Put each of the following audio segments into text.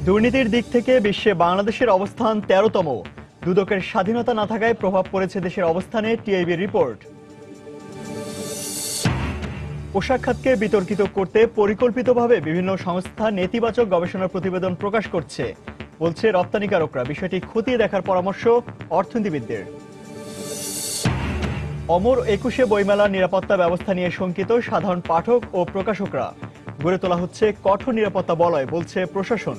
দুর্নীতির দিক থেকে বিশ্বে বাংলাদেশের অবস্থান ১৩তম। দুদকের স্বাধীনতা না থাকায় প্রভাব পড়েছে দেশের অবস্থানে টিআইবির রিপোর্ট। পোশাক খাতকে বিতর্কিত করতে পরিকল্পিতভাবে বিভিন্ন সংস্থা নেতিবাচক গবেষণা প্রতিবেদন প্রকাশ করছে বলছে রপ্তানিকারকরা। বিষয়টি খতিয়ে দেখার পরামর্শ অর্থনীতিবিদদের। অমর ২১ বইমেলার নিরাপত্তা ব্যবস্থা নিয়ে শঙ্কিত সাধারণ পাঠক ও প্রকাশকরা। গড়ে তোলা হচ্ছে কঠোর নিরাপত্তা বলয় বলছে প্রশাসন।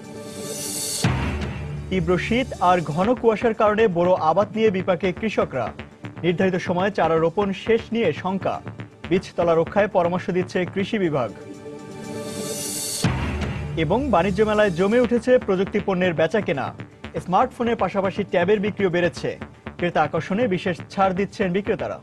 তীব্র শীত আর ঘন কুয়াশার কারণে বোরো আবাদ নিয়ে বিপাকে কৃষকরা। নির্ধারিত সময়ে চারা রোপণ শেষ নিয়ে শঙ্কা। বীজতলা রক্ষায় পরামর্শ দিচ্ছে কৃষি বিভাগ। এবং বাণিজ্য মেলায় জমে উঠেছে প্রযুক্তি পণ্যের বেচাকেনা। স্মার্টফোনের পাশাপাশি ট্যাবের বিক্রিও বেড়েছে। ক্রেতা আকর্ষণে বিশেষ ছাড় দিচ্ছেন বিক্রেতারা।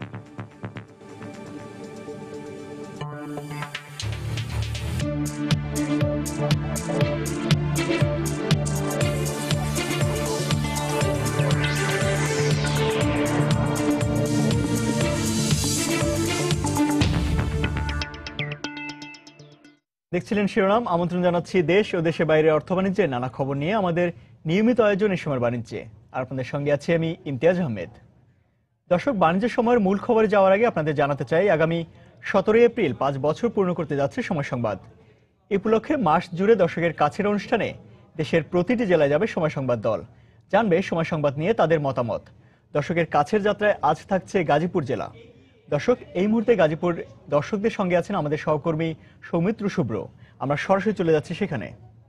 দেখছিলেন শিরোনাম। আমন্ত্রণ জানাচ্ছি দেশ ও দেশের বাইরে অর্থ বাণিজ্যের নানা খবর নিয়ে আমাদের নিয়মিত আয়োজন এই সময়ের বাণিজ্যে। আর আপনাদের সঙ্গে আছি আমি ইমতিয়াজ আহমেদ। দর্শক, বাণিজ্য সময়ের মূল খবরে যাওয়ার আগে আপনাদের জানাতে চাই, আগামী ১৭ এপ্রিল ৫ বছর পূর্ণ করতে যাচ্ছে সময় সংবাদ। এই উপলক্ষে মাস জুড়ে দর্শকের কাছের অনুষ্ঠানে দেশের প্রতিটি জেলায় যাবে সময় সংবাদ দল। জানবে সময় সংবাদ নিয়ে তাদের মতামত। দর্শকের কাছের যাত্রায় আজ থাকছে গাজীপুর জেলা। দর্শক, এই মুহূর্তে গাজীপুর দর্শকদের সঙ্গে আছেন আমাদের সহকর্মী সৌমিত্র শুভ্র। আমরা সরাসরি চলে যাচ্ছি সেখানে।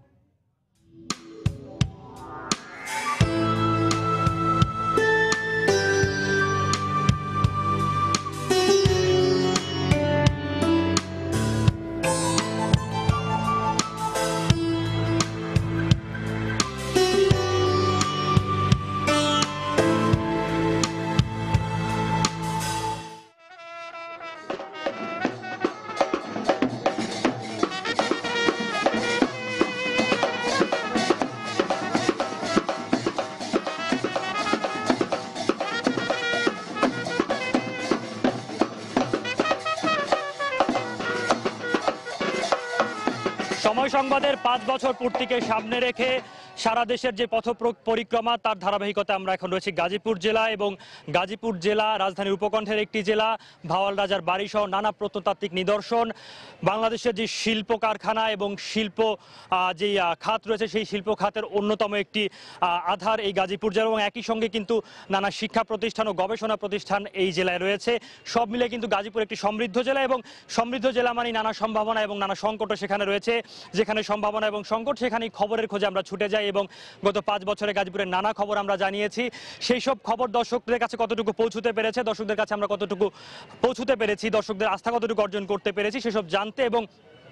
সময় সংবাদের ৫ বছর পূর্তিকে সামনে রেখে সারা দেশের যে পথ পরিক্রমা তার ধারাবাহিকতা আমরা এখন রয়েছি গাজীপুর জেলা। এবং গাজীপুর জেলা রাজধানীর উপকণ্ঠের একটি জেলা। ভাওয়াল রাজার বাড়ি সহ নানা প্রত্নতাত্ত্বিক নিদর্শন, বাংলাদেশের যে শিল্প কারখানা এবং শিল্প যে খাত রয়েছে সেই শিল্প খাতের অন্যতম একটি আধার এই গাজীপুর জেলা। এবং একই সঙ্গে কিন্তু নানা শিক্ষা প্রতিষ্ঠান ও গবেষণা প্রতিষ্ঠান এই জেলায় রয়েছে। সব মিলে কিন্তু গাজীপুর একটি সমৃদ্ধ জেলা, এবং সমৃদ্ধ জেলা মানে নানা সম্ভাবনা এবং নানা সংকটও সেখানে রয়েছে। যেখানে সম্ভাবনা এবং সংকট সেখানেই খবরের খোঁজে আমরা ছুটে যাই, এবং গত ৫ বছরে গাজীপুরের নানা খবর আমরা জানিয়েছি। সেই সব খবর দর্শকদের কাছে কতটুকু পৌঁছতে পেরেছে, দর্শকদের কাছে আমরা কতটুকু পৌঁছতে পেরেছি, দর্শকদের আস্থা কতটুকু অর্জন করতে পেরেছি সেসব জানতে এবং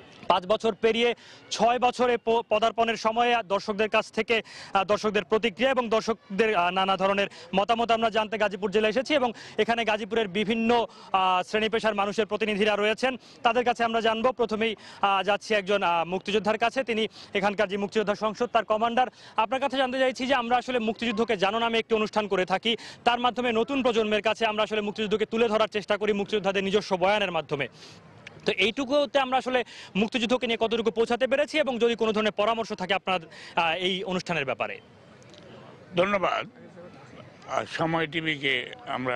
৫ বছর পেরিয়ে ৬ বছরে পদার্পণের সময়ে দর্শকদের কাছ থেকে দর্শকদের প্রতিক্রিয়া এবং দর্শকদের নানা ধরনের মতামত আমরা জানতে গাজীপুর জেলায় এসেছি। এবং এখানে গাজীপুরের বিভিন্ন শ্রেণী পেশার মানুষের প্রতিনিধিরা রয়েছেন, তাদের কাছে আমরা জানবো। প্রথমেই যাচ্ছি একজন মুক্তিযোদ্ধার কাছে, তিনি এখানকার যে মুক্তিযোদ্ধা সংসদ তার কমান্ডার। আপনার কাছে জানতে চাইছি যে আমরা আসলে মুক্তিযুদ্ধকে জানো নামে একটি অনুষ্ঠান করে থাকি, তার মাধ্যমে নতুন প্রজন্মের কাছে আমরা আসলে মুক্তিযুদ্ধকে তুলে ধরার চেষ্টা করি মুক্তিযোদ্ধাদের নিজস্ব বয়ানের মাধ্যমে। তো এইটুকুতে আমরা আসলে মুক্তিযুদ্ধকে নিয়ে কতটুকু পৌঁছাতে পেরেছি, এবং যদি কোনো ধরনের পরামর্শ থাকে আপনার এই অনুষ্ঠানের ব্যাপারে। ধন্যবাদ। সময় টিভিকে আমরা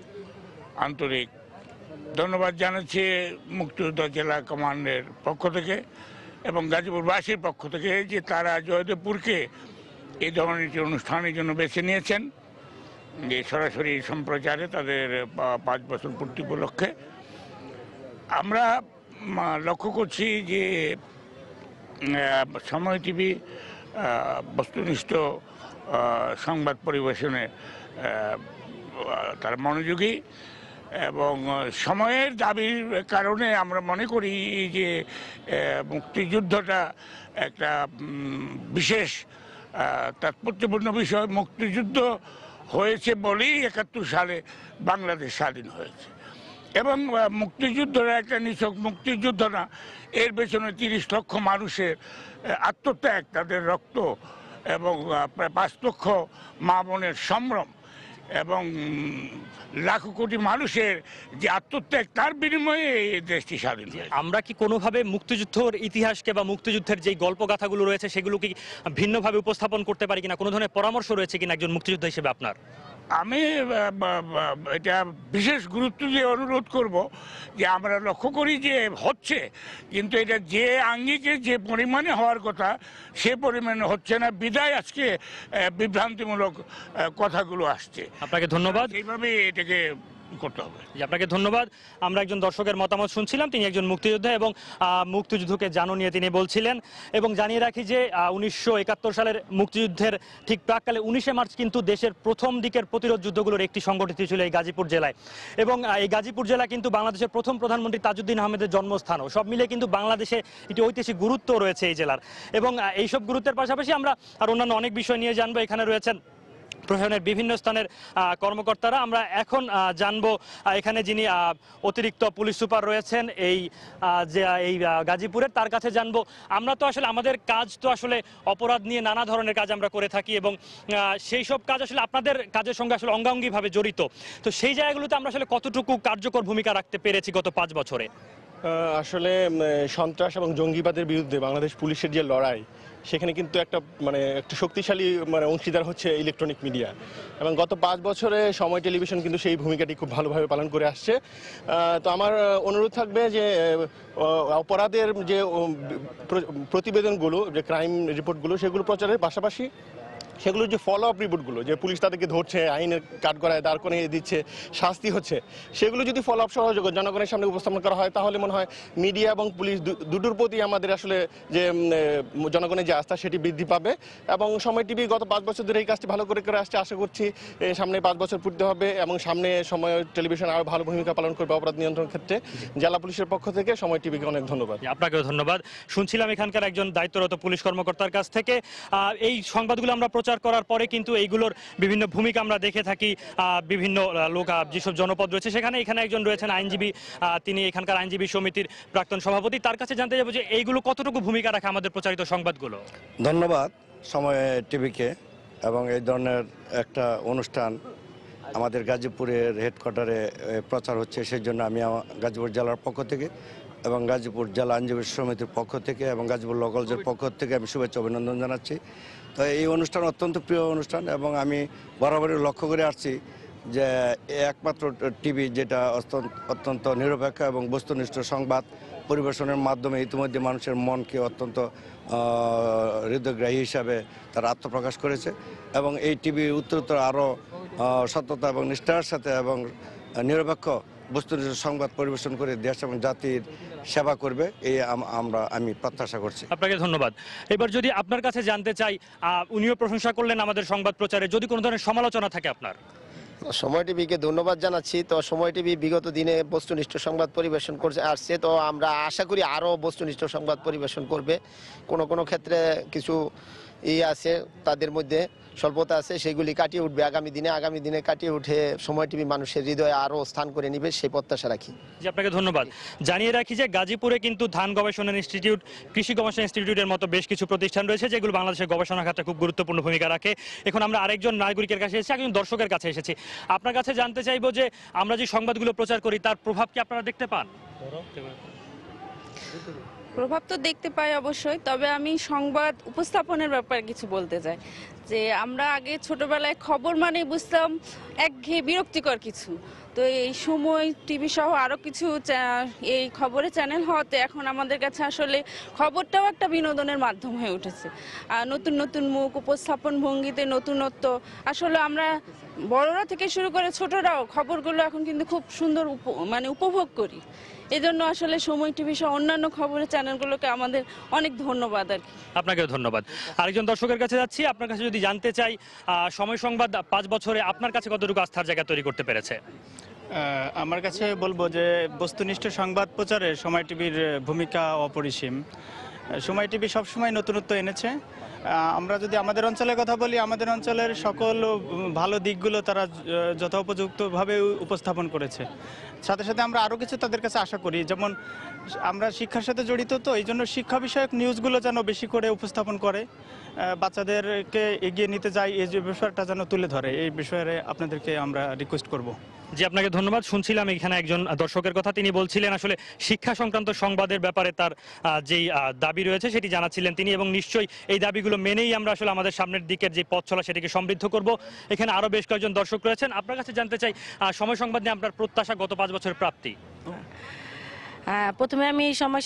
আন্তরিক ধন্যবাদ জানাচ্ছি মুক্তিযোদ্ধা জেলা কমান্ডের পক্ষ থেকে এবং গাজীপুরবাসীর পক্ষ থেকে যে তারা জয়দেবপুরকে এই ধরনের একটি অনুষ্ঠানের জন্য বেছে নিয়েছেন, যে সরাসরি সম্প্রচারে তাদের ৫ বছর পূর্তি উপলক্ষে। আমরা লক্ষ্য করছি যে সময় টিভি বস্তুনিষ্ঠ সংবাদ পরিবেশনে তার মনোযোগী, এবং সময়ের দাবির কারণে আমরা মনে করি যে মুক্তিযুদ্ধটা একটা বিশেষ তাৎপর্যপূর্ণ বিষয়। মুক্তিযুদ্ধ হয়েছে বলেই ৭১ সালে বাংলাদেশ স্বাধীন হয়েছে, এবং মুক্তিযুদ্ধরা একটা নিছক মুক্তিযুদ্ধ না, এর পেছনে ৩০ লক্ষ মানুষের আত্মত্যাগ, তাদের রক্ত এবং প্রায় ৫ লক্ষ মা বোনের সম্ভ্রম এবং লাখো কোটি মানুষের যে আত্মত্যাগ, তার বিনিময়ে এই দেশটি স্বাধীন হয়েছে। আমরা কি কোনোভাবে মুক্তিযুদ্ধের ইতিহাসকে বা মুক্তিযুদ্ধের যেই গল্পগাথাগুলো রয়েছে সেগুলো কি ভিন্নভাবে উপস্থাপন করতে পারি কিনা, কোনো ধরনের পরামর্শ রয়েছে কিনা একজন মুক্তিযোদ্ধা হিসেবে আপনার? আমি এটা বিশেষ গুরুত্ব দিয়ে অনুরোধ করব যে আমরা লক্ষ্য করি যে হচ্ছে, কিন্তু এটা যে আঙ্গিকে যে পরিমাণে হওয়ার কথা সে পরিমাণে হচ্ছে না, বিদায় আজকে বিভ্রান্তিমূলক কথাগুলো আসছে। আপনাকে ধন্যবাদ। এইভাবে এটাকে করতে হবে। জি, আপনাকে ধন্যবাদ। আমরা একজন দর্শকের মতামত শুনছিলাম, তিনি একজন মুক্তিযোদ্ধা এবং মুক্তিযুদ্ধকে জানো নিয়ে তিনি বলছিলেন। এবং জানিয়ে রাখি যে 1971 সালের মুক্তিযুদ্ধের ঠিক প্রাককালে 19শে মার্চ কিন্তু দেশের প্রথম দিকের প্রতিরোধ যুদ্ধগুলোর একটি সংগঠিত ছিল এই গাজীপুর জেলায়। এবং এই গাজীপুর জেলা কিন্তু বাংলাদেশের প্রথম প্রধানমন্ত্রী তাজউদ্দিন আহমেদের জন্মস্থানও। সব মিলে কিন্তু বাংলাদেশে একটি ঐতিহাসিক গুরুত্ব রয়েছে এই জেলার। এবং এইসব গুরুত্বের পাশাপাশি আমরা আর অন্যান্য অনেক বিষয় নিয়ে জানবো। এখানে রয়েছেন প্রশাসনের বিভিন্ন স্থানের কর্মকর্তারা। আমরা এখন জানবো এখানে যিনি অতিরিক্ত পুলিশ সুপার রয়েছেন এই গাজীপুরের, তার কাছে জানবো। আমরা তো আসলে আমাদের কাজ তো আসলে অপরাধ নিয়ে নানা ধরনের কাজ আমরা করে থাকি এবং সেই সব কাজ আসলে আপনাদের কাজের সঙ্গে আসলে অঙ্গাঙ্গিভাবে জড়িত। তো সেই জায়গাগুলোতে আমরা আসলে কতটুকু কার্যকর ভূমিকা রাখতে পেরেছি গত 5 বছরে? আসলে সন্ত্রাস এবং জঙ্গিবাদের বিরুদ্ধে বাংলাদেশ পুলিশের যে লড়াই, সেখানে কিন্তু একটা শক্তিশালী অংশীদার হচ্ছে ইলেকট্রনিক মিডিয়া। এবং গত 5 বছরে সময় টেলিভিশন কিন্তু সেই ভূমিকাটি খুব ভালোভাবে পালন করে আসছে। তো আমার অনুরোধ থাকবে যে অপরাধের যে প্রতিবেদনগুলো, যে ক্রাইম রিপোর্টগুলো, সেগুলো প্রচারের পাশাপাশি সেগুলোর যে ফলো আপ রিপোর্টগুলো, যে পুলিশ তাদেরকে ধরছে, আইনের কাঠগড়ায় দাঁড় করিয়ে দিচ্ছে, শাস্তি হচ্ছে, সেগুলো যদি ফলো আপ সহযোগ জনগণের সামনে উপস্থাপন করা হয়, তাহলে মনে হয় মিডিয়া এবং পুলিশ দুটোর প্রতি আমাদের আসলে যে জনগণের যে আস্থা সেটি বৃদ্ধি পাবে। এবং সময় টিভি গত 5 বছর ধরে এই কাজটি ভালো করে আসছে। আশা করছি সামনে 5 বছর পূর্তি হবে এবং সামনে সময় টেলিভিশন আরও ভালো ভূমিকা পালন করবে অপরাধ নিয়ন্ত্রণের ক্ষেত্রে। জেলা পুলিশের পক্ষ থেকে সময় টিভিকে অনেক ধন্যবাদ। আপনাকেও ধন্যবাদ। শুনছিলাম এখানকার একজন দায়িত্বরত পুলিশ কর্মকর্তার কাছ থেকে। এই সংবাদগুলো আমরা প্রচার করার পরে কিন্তু এইগুলোর বিভিন্ন ভূমিকা আমরা দেখে থাকি। বিভিন্ন লোক যেসব জনপদ রয়েছে এখানে একজন রয়েছেন আইনজীবী, তিনি এখানকার আইনজীবী সমিতির প্রাক্তন সভাপতি। তার কাছে জানতে যাবো যে এইগুলো কতটুকু ভূমিকা রাখে আমাদের প্রচারিত সংবাদগুলো। ধন্যবাদ সময় টিভিকে। এবং এই ধরনের একটা অনুষ্ঠান আমাদের গাজীপুরের হেডকোয়ার্টারে প্রচার হচ্ছে, সেই জন্য আমি গাজীপুর জেলার পক্ষ থেকে এবং গাজীপুর জেলা আইনজীবী সমিতির পক্ষ থেকে এবং গাজীপুর ল কলেজের পক্ষ থেকে আমি শুভেচ্ছা অভিনন্দন জানাচ্ছি। তো এই অনুষ্ঠান অত্যন্ত প্রিয় অনুষ্ঠান এবং আমি বরাবরই লক্ষ্য করে আসছি যে একমাত্র টিভি যেটা অত্যন্ত নিরপেক্ষ এবং বস্তুনিষ্ঠ সংবাদ পরিবেশনের মাধ্যমে ইতিমধ্যে মানুষের মনকে অত্যন্ত হৃদয়গ্রাহী হিসাবে তারা আত্মপ্রকাশ করেছে। এবং এই টিভি উত্তরোত্তর আরও সততা এবং নিষ্ঠার সাথে এবং নিরপেক্ষ বস্তুনিষ্ঠ সংবাদ পরিবেশন করে দেশ এবং জাতির সেবা করবে, এই আমি প্রত্যাশা করছি। আপনাকে ধন্যবাদ। এবার যদি আপনার কাছে জানতে চাই, উনিও প্রশংসা করলেন আমাদের সংবাদ প্রচারে, যদি কোনো ধরনের সমালোচনা থাকে আপনার? সময় টিভিকে ধন্যবাদ জানাচ্ছি। তো সময় টিভি বিগত দিনে বস্তুনিষ্ঠ সংবাদ পরিবেশন করছে আসছে, তো আমরা আশা করি আরও বস্তুনিষ্ঠ সংবাদ পরিবেশন করবে। কোনো ক্ষেত্রে কিছু আছে, তাদের মধ্যে স্বল্পতা আছে, সেগুলি কাটিয়ে উঠবে আগামী দিনে কাটিয়ে উঠে সময় টিভি মানুষের হৃদয়ে আরও স্থান করে নিবে, সেই প্রত্যাশা রাখি। জি, আপনাকে ধন্যবাদ। জানিয়ে রাখি যে গাজীপুরে কিন্তু ধান গবেষণা ইনস্টিটিউট, কৃষি গবেষণা ইনস্টিটিউটের মতো বেশ কিছু প্রতিষ্ঠান রয়েছে যেগুলো বাংলাদেশের গবেষণা খাতে খুব গুরুত্বপূর্ণ ভূমিকা রাখে। এখন আমরা আরেকজন নাগরিকের কাছে এসেছি, একজন দর্শকের কাছে এসেছি। আপনার কাছে জানতে চাইবো যে আমরা যে সংবাদগুলো প্রচার করি তার প্রভাব কি আপনারা দেখতে পান? প্রভাব তো দেখতে পাই অবশ্যই, তবে আমি সংবাদ উপস্থাপনের ব্যাপারে কিছু বলতে চাই। যে আমরা আগে ছোটবেলায় খবর মানে বুঝতাম একঘেয়ে বিরক্তিকর কিছু, তো এই সময় টিভি সহ আরও কিছু এই খবরের চ্যানেল হওয়াতে এখন আমাদের কাছে আসলে খবরটাও একটা বিনোদনের মাধ্যম হয়ে উঠেছে। আর নতুন নতুন মুখ, উপস্থাপন ভঙ্গিতে নতুনত্ব, আসলে আমরা বড়রা থেকে শুরু করে ছোটরাও খবরগুলো এখন কিন্তু খুব সুন্দর উপভোগ করি। এই জন্য আসলে সময় টিভি সহ অন্যান্য খবরের চ্যানেলগুলোকে আমাদের অনেক ধন্যবাদ আর কি। আপনাকেও ধন্যবাদ। আরেকজন দর্শকের কাছে যাচ্ছি, আপনার কাছে যদি জানতে চাই সময় সংবাদ 5 বছরে আপনার কাছে কতটুকু আস্থার জায়গা তৈরি করতে পেরেছে? আমার কাছে বলবো যে বস্তুনিষ্ঠ সংবাদ প্রচারে সময় টিভির ভূমিকা অপরিসীম। সময় টিভি সবসময় নতুনত্ব এনেছে। আমরা যদি আমাদের অঞ্চলের কথা বলি, আমাদের অঞ্চলের সকল ভালো দিকগুলো তারা যথোপযুক্তভাবে উপস্থাপন করেছে। সাথে সাথে আমরা আরও কিছু তাদের কাছে আশা করি, যেমন আমরা শিক্ষার সাথে জড়িত, তো এই জন্য শিক্ষা বিষয়ক নিউজগুলো যেন বেশি করে উপস্থাপন করে, বাচ্চাদেরকে এগিয়ে নিতে যায়, এই যে বিষয়টা যেন তুলে ধরে, এই বিষয়ে আপনাদেরকে আমরা রিকোয়েস্ট করব। জি, আপনাকে ধন্যবাদ। শুনছিলাম এখানে একজন দর্শকের কথা, তিনি বলছিলেন আসলে শিক্ষা সংক্রান্ত সংবাদের ব্যাপারে তার যেই দাবি রয়েছে সেটি জানাচ্ছিলেন তিনি, এবং নিশ্চয়ই এই দাবিগুলো মেনেই আমরা আসলে আমাদের সামনের দিকের যে পথ চলা সেটিকে সমৃদ্ধ করব। এখানে আরো বেশ কয়েকজন দর্শক রয়েছেন। আপনার কাছে জানতে চাই, সময় সংবাদ নিয়ে আপনার প্রত্যাশা গত 5 বছরের প্রাপ্তি। প্রথমে আমি সময়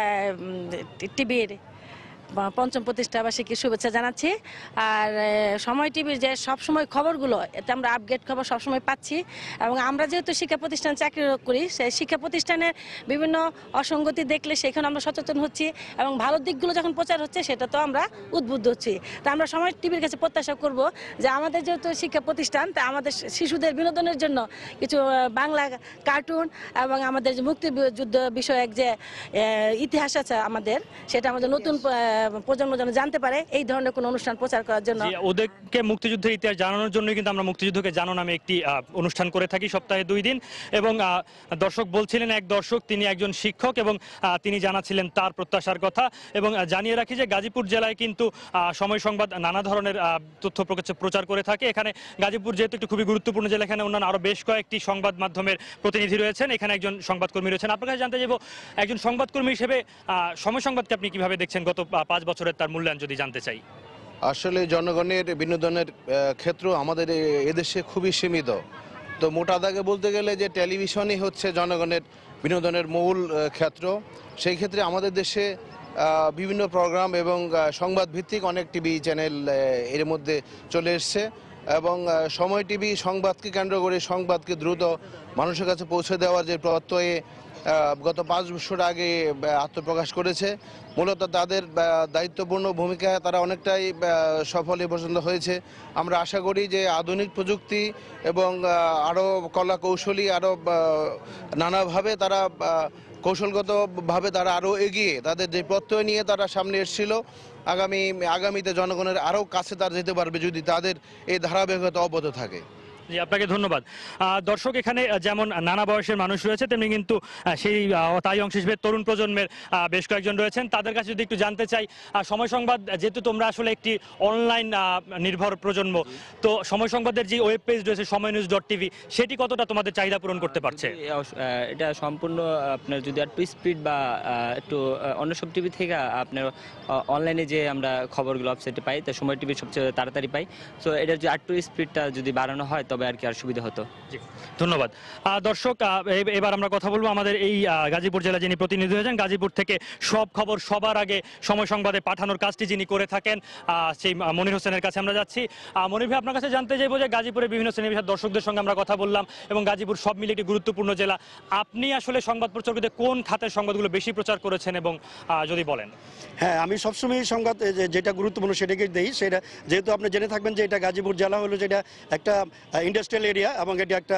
টিভির পঞ্চম প্রতিষ্ঠা বার্ষিকীর শুভেচ্ছা জানাচ্ছি। আর সময় টিভির যে সবসময় খবরগুলো, এতে আমরা আপডেট খবর সবসময় পাচ্ছি, এবং আমরা যেহেতু শিক্ষা প্রতিষ্ঠান চাকরি করি, সেই শিক্ষা প্রতিষ্ঠানের বিভিন্ন অসঙ্গতি দেখলে সেখানে আমরা সচেতন হচ্ছি, এবং ভালো দিকগুলো যখন প্রচার হচ্ছে সেটা তো আমরা উদ্বুদ্ধ হচ্ছি। তা আমরা সময় টিভির কাছে প্রত্যাশা করব যে আমাদের যেহেতু শিক্ষা প্রতিষ্ঠান, তা আমাদের শিশুদের বিনোদনের জন্য কিছু বাংলা কার্টুন এবং আমাদের যে মুক্তিযুদ্ধ বিষয়ক যে ইতিহাস আছে আমাদের, সেটা আমাদের নতুন প্রজন্ম যেন জানতে পারে, এই ধরনের কোনো অনুষ্ঠান প্রচার করার জন্য। ওদেরকে মুক্তিযুদ্ধের ইতিহাস জানানোর জন্য কিন্তু আমরা মুক্তিযুদ্ধকে জানো নামে একটি অনুষ্ঠান করে থাকি সপ্তাহে 2 দিন। এবং দর্শক বলছিলেন, এক দর্শক তিনি একজন শিক্ষক, এবং তিনি জানাচ্ছিলেন তার প্রত্যাশার কথা। এবং জানিয়ে রাখি যে গাজীপুর জেলায় কিন্তু সময় সংবাদ নানা ধরনের তথ্য প্রচার করে থাকে। এখানে গাজীপুর যেহেতু একটি খুবই গুরুত্বপূর্ণ জেলা, এখানে অন্যান্য আরো বেশ কয়েকটি সংবাদ মাধ্যমের প্রতিনিধি রয়েছেন, এখানে একজন সংবাদকর্মী রয়েছেন। আপনার কাছে জানতে চাইব, একজন সংবাদকর্মী হিসেবে সময় সংবাদকে আপনি কিভাবে দেখছেন গত 5 বছরের, তার মূল্যায়ন যদি জানতে চাই। আসলে জনগণের বিনোদনের ক্ষেত্র আমাদের এদেশে খুবই সীমিত। তো মোটা দাগে বলতে গেলে যে টেলিভিশনই হচ্ছে জনগণের বিনোদনের মূল ক্ষেত্র। সেই ক্ষেত্রে আমাদের দেশে বিভিন্ন প্রোগ্রাম এবং সংবাদ ভিত্তিক অনেক টিভি চ্যানেল এর মধ্যে চলে এসছে, এবং সময় টিভি সংবাদকে কেন্দ্র করে সংবাদকে দ্রুত মানুষের কাছে পৌঁছে দেওয়ার যে প্রত্যয়ে গত 5 বছর আগে আত্মপ্রকাশ করেছে। মূলত তাদের দায়িত্বপূর্ণ ভূমিকায় তারা অনেকটাই সফল এ পর্যন্ত হয়েছে। আমরা আশা করি যে আধুনিক প্রযুক্তি এবং আরও কলা কৌশলী, আরও নানাভাবে তারা কৌশলগতভাবে তারা আরও এগিয়ে তাদের যে প্রত্যয় নিয়ে তারা সামনে এসেছিল, আগামীতে জনগণের আরও কাছে তারা যেতে পারবে যদি তাদের এই ধারাবাহিকতা অব্যাহত থাকে। জি, আপনাকে ধন্যবাদ। দর্শক, এখানে যেমন নানা বয়সের মানুষ রয়েছে, তেমনি কিন্তু সেই তাই অংশ হিসেবে তরুণ প্রজন্মের বেশ কয়েকজন রয়েছেন। তাদের কাছে যদি একটু জানতে চাই, সময় সংবাদ যেহেতু তোমরা আসলে একটি অনলাইন নির্ভর প্রজন্ম, তো সময় সংবাদের যে ওয়েব পেজ রয়েছে সময়নিউজ.tv, সেটি কতটা তোমাদের চাহিদা পূরণ করতে পারছে? এটা সম্পূর্ণ আপনার যদি একটু স্পিড বা একটু অন্য সব টিভি থেকে আপনার অনলাইনে যে আমরা খবরগুলো ওয়েবসাইটে পাই, তা সময় টিভি সবচেয়ে তাড়াতাড়ি পাই। সো এটার যে একটু স্পিডটা যদি বাড়ানো হয় তবে আর কি আর সুবিধা হতো। জি, ধন্যবাদ। দর্শক, এবার আমরা কথা বলবো আমাদের এই গাজীপুর জেলা যিনি প্রতিনিধি হয়েছেন, গাজীপুর থেকে সব খবর সবার আগে সময় সংবাদে পাঠানোর কাজটি যিনি করে থাকেন, সেই মনির হোসেনের কাছে আমরা যাচ্ছি। মনির ভাই, আপনার কাছে জানতে চাইবো যে গাজীপুরের বিভিন্ন শ্রেণীর দর্শকদের সঙ্গে আমরা কথা বললাম, এবং গাজীপুর সব মিলে একটি গুরুত্বপূর্ণ জেলা। আপনি আসলে সংবাদ প্রচার করতে কোন খাতের সংবাদগুলো বেশি প্রচার করেছেন, এবং যদি বলেন। হ্যাঁ, আমি সবসময় সংবাদ যেটা গুরুত্বপূর্ণ সেটাকে দিই। সেটা যেহেতু আপনি জেনে থাকবেন যে এটা গাজীপুর জেলা হলো, যেটা একটা ইন্ডাস্ট্রিয়াল এরিয়া এবং এটা একটা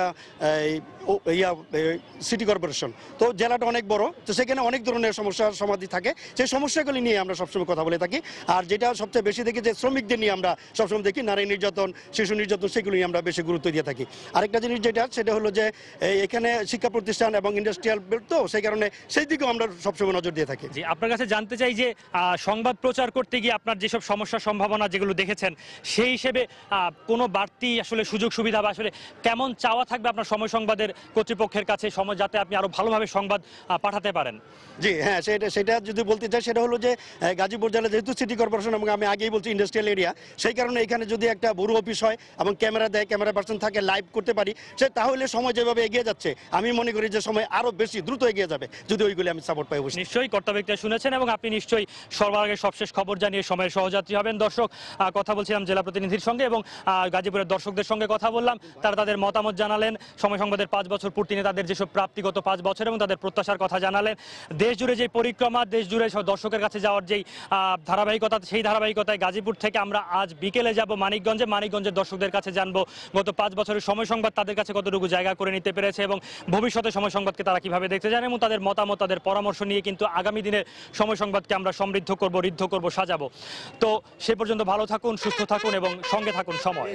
সিটি কর্পোরেশন। তো জেলাটা অনেক বড়, তো সেখানে অনেক ধরনের সমস্যার সমাধি থাকে। সেই সমস্যাগুলি নিয়ে আমরা সবসময় কথা বলে থাকি। আর যেটা সবচেয়ে বেশি দেখি যে শ্রমিকদের নিয়ে আমরা সবসময় দেখি, নারী নির্যাতন, শিশু নির্যাতন, সেগুলি নিয়ে আমরা বেশি গুরুত্ব দিয়ে থাকি। আরেকটা জিনিস সেটা হলো যে এখানে শিক্ষা প্রতিষ্ঠান এবং ইন্ডাস্ট্রিয়াল, তো সেই কারণে সেই দিকেও আমরা সবসময় নজর দিয়ে থাকি। জি, আপনার কাছে জানতে চাই যে সংবাদ প্রচার করতে গিয়ে আপনার যেসব সমস্যার সম্ভাবনা যেগুলো দেখেছেন, সেই হিসেবে কোনো বাড়তি আসলে সুযোগ সুবিধা বা আসলে কেমন চাওয়া থাকবে আপনার সময় সংবাদের কর্তৃপক্ষের কাছে, সময় যাতে আপনি আরো ভালোভাবে সংবাদ পাঠাতে পারেন? জি হ্যাঁ, সেটা যদি বলতে চাই, সেটা হলো যে গাজীপুর জেলা যেহেতু সিটি কর্পোরেশন এবং আমি আগেই বলছি ইন্ডাস্ট্রিয়াল এরিয়া, সেই কারণে এখানে যদি একটা ব্যুরো অফিস হয় এবং ক্যামেরা দেয়, ক্যামেরা পার্সন থাকে, লাইভ করতে পারি, তাহলে সময় যেভাবে এগিয়ে যাচ্ছে, আমি মনে করি যে সময় আরো বেশি দ্রুত এগিয়ে যাবে যদি ওইগুলি আমি সাপোর্ট পাই। নিশ্চয়ই কর্তব্যটা শুনেছেন, এবং আপনি নিশ্চয়ই সবার আগে সবশেষ খবর জানিয়ে সময়ের সহযাত্রী হবেন। দর্শক, কথা বলছিলাম জেলা প্রতিনিধির সঙ্গে এবং গাজীপুরের দর্শকদের সঙ্গে কথা বলে। করলাম, তারা তাদের মতামত জানালেন। সময় সংবাদের 5 বছর পূর্তি নিয়ে তাদের যেসব প্রাপ্তিগত 5 বছর এবং তাদের প্রত্যাশার কথা জানালেন। দেশ জুড়ে যে পরিক্রমা, দেশ জুড়ে দর্শকের কাছে যাওয়ার যেই ধারাবাহিকতা, সেই ধারাবাহিকতায় গাজীপুর থেকে আমরা আজ বিকেলে যাব মানিকগঞ্জের দর্শকদের কাছে জানবো গত 5 বছরের সময় সংবাদ তাদের কাছে কতটুকু জায়গা করে নিতে পেরেছে এবং ভবিষ্যতে সময় সংবাদকে তারা কিভাবে দেখতে চান, এবং তাদের মতামত, তাদের পরামর্শ নিয়ে কিন্তু আগামী দিনের সময় সংবাদকে আমরা সমৃদ্ধ করব, ঋদ্ধ করব, সাজাবো। তো সে পর্যন্ত ভালো থাকুন, সুস্থ থাকুন এবং সঙ্গে থাকুন সময়।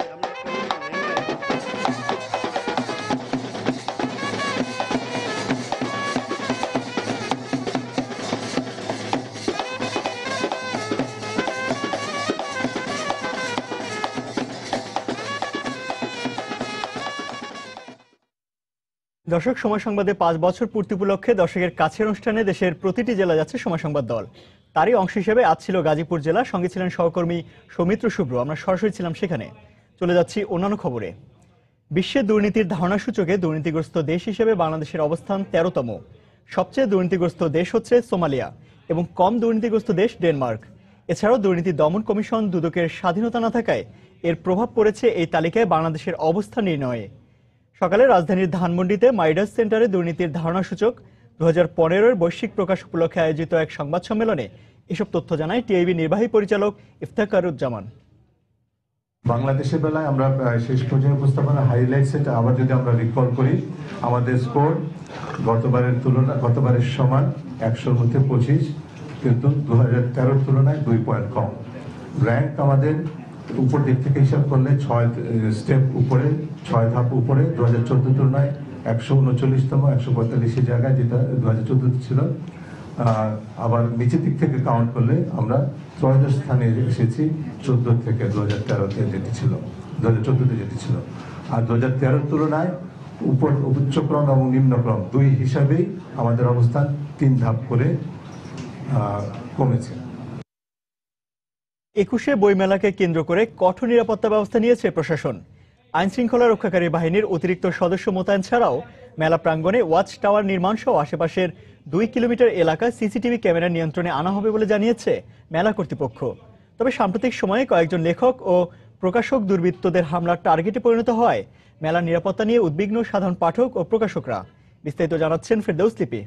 দর্শক, সময় সংবাদে 5 বছর পূর্তি উপলক্ষে দর্শকের কাছের অনুষ্ঠানে দেশের প্রতিটি জেলা যাচ্ছে সময় সংবাদ দল। তারই অংশ হিসেবে আজ ছিল গাজীপুর জেলা, সঙ্গে ছিলেন সহকর্মী সৌমিত্র শুভ্র। আমরা সরাসরি ছিলাম সেখানে। চলে যাচ্ছি অন্যান্য খবরে। বিশ্বে দুর্নীতির ধারণা সূচকে দুর্নীতিগ্রস্ত দেশ হিসেবে বাংলাদেশের অবস্থান 13তম। সবচেয়ে দুর্নীতিগ্রস্ত দেশ হচ্ছে সোমালিয়া এবং কম দুর্নীতিগ্রস্ত দেশ ডেনমার্ক। এছাড়াও দুর্নীতি দমন কমিশন দুদকের স্বাধীনতা না থাকায় এর প্রভাব পড়েছে এই তালিকায় বাংলাদেশের অবস্থান নির্ণয়ে। সকালে রাজধানীর ধানমন্ডিতে মাইডাস সেন্টারে দুর্নীতির ধারণা সূচক 2015-এর বৈশ্বিক প্রকাশ উপলক্ষে আয়োজিত এক সংবাদ সম্মেলনে এসব তথ্য জানায় টিআইবি নির্বাহী পরিচালক ইফতেখারুজ্জামান। বাংলাদেশের বেলায় আমরা শেষ পর্যায়ে উপস্থাপনা হাইলাইটস এটা আবার যদি আমরা রিকল করি, আমাদের স্কোর গতবারের সমান 100-র মধ্যে 25, কিন্তু 2013-র তুলনায় 2 পয়েন্ট কম। র্যাঙ্ক আমাদের উপর দিক থেকে হিসাব করলে 6 স্টেপ উপরে, 6 ধাপ উপরে। 2014 তুলনায় 139তম, 145 জায়গায়, যেটা 2014 ছিল। আবার নিচের দিক থেকে কাউন্ট করলে আমরা 13 স্থানে এসেছি 14 থেকে 2013-তে যেটি ছিল, 2014-তে যেটি ছিল। আর 2013-র তুলনায় উচ্চক্রম এবং নিম্নক্রম 2 হিসাবেই আমাদের অবস্থান 3 ধাপ করে কমেছে। 21শে বইমেলাকে কেন্দ্র করে কঠোর নিরাপত্তা ব্যবস্থা নিয়েছে প্রশাসন। আইন শৃঙ্খলা রক্ষাকারী বাহিনীর অতিরিক্ত সদস্য মোতায়েন ছাড়াও মেলা প্রাঙ্গণে ওয়াচ টাওয়ার নির্মাণ সহ আশেপাশের 2 কিলোমিটার এলাকা সিসিটিভি ক্যামেরার নিয়ন্ত্রণে আনা হবে বলে জানিয়েছে মেলা কর্তৃপক্ষ। তবে সাম্প্রতিক সময়ে কয়েকজন লেখক ও প্রকাশক দুর্বৃত্তদের হামলার টার্গেটে পরিণত হয় মেলার নিরাপত্তা নিয়ে উদ্বিগ্ন সাধারণ পাঠক ও প্রকাশকরা। বিস্তারিত জানাচ্ছেন ফেরদৌস লিপি।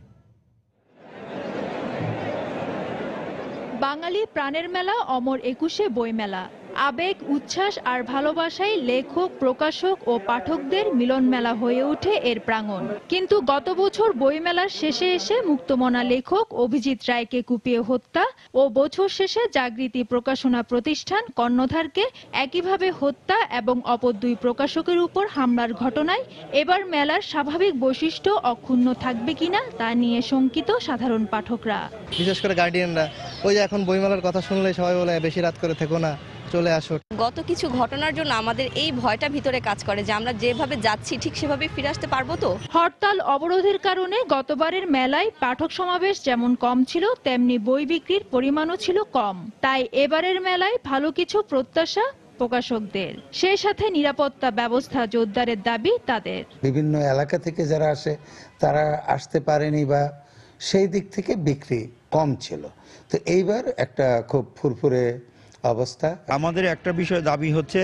বাঙালি প্রাণের মেলা অমর 21শে বইমেলা। আবেগ, উচ্ছ্বাস আর ভালোবাসায় লেখক, প্রকাশক ও পাঠকদের মিলন মেলা হয়ে ওঠে এর প্রাঙ্গণ। কিন্তু গত বছর বইমেলার শেষে এসে মুক্তমনা লেখক অভিজিৎ রায়কে কুপিয়ে হত্যা ও বছর শেষে জাগৃতি প্রকাশনা প্রতিষ্ঠান কর্ণধারকে একইভাবে হত্যা এবং অপর 2 প্রকাশকের উপর হামলার ঘটনায় এবার মেলার স্বাভাবিক বৈশিষ্ট্য অক্ষুণ্ণ থাকবে কিনা তা নিয়ে শঙ্কিত সাধারণ পাঠকরা। বিশেষ করে গার্ডিয়ানরা, ওই যে এখন বইমেলার কথা শুনলে সবাই বলে বেশি রাত করে থেকো না, চলে আসো। গত কিছু ঘটনার জন্য আমাদের এই ভয়টা ভিতরে কাজ করে যে আমরা যেভাবে যাচ্ছি ঠিক সেভাবে ফিরে আসতে পারবো তো। হরতাল অবরোধের কারণে গতবারের মেলায় পাঠক সমাবেশ যেমন কম ছিল, তেমনি বই বিক্রির পরিমাণও ছিল কম। তাই এবারের মেলায় ভালো কিছু প্রত্যাশা প্রকাশকদের, সেই সাথে নিরাপত্তা ব্যবস্থা জোরদারের দাবি তাদের। বিভিন্ন এলাকা থেকে যারা আসে তারা আসতে পারেনি বা সেই দিক থেকে বিক্রি কম ছিল। তো এইবার একটা খুব ফুরফুরে অবস্থা। আমাদের একটা বিষয় দাবি হচ্ছে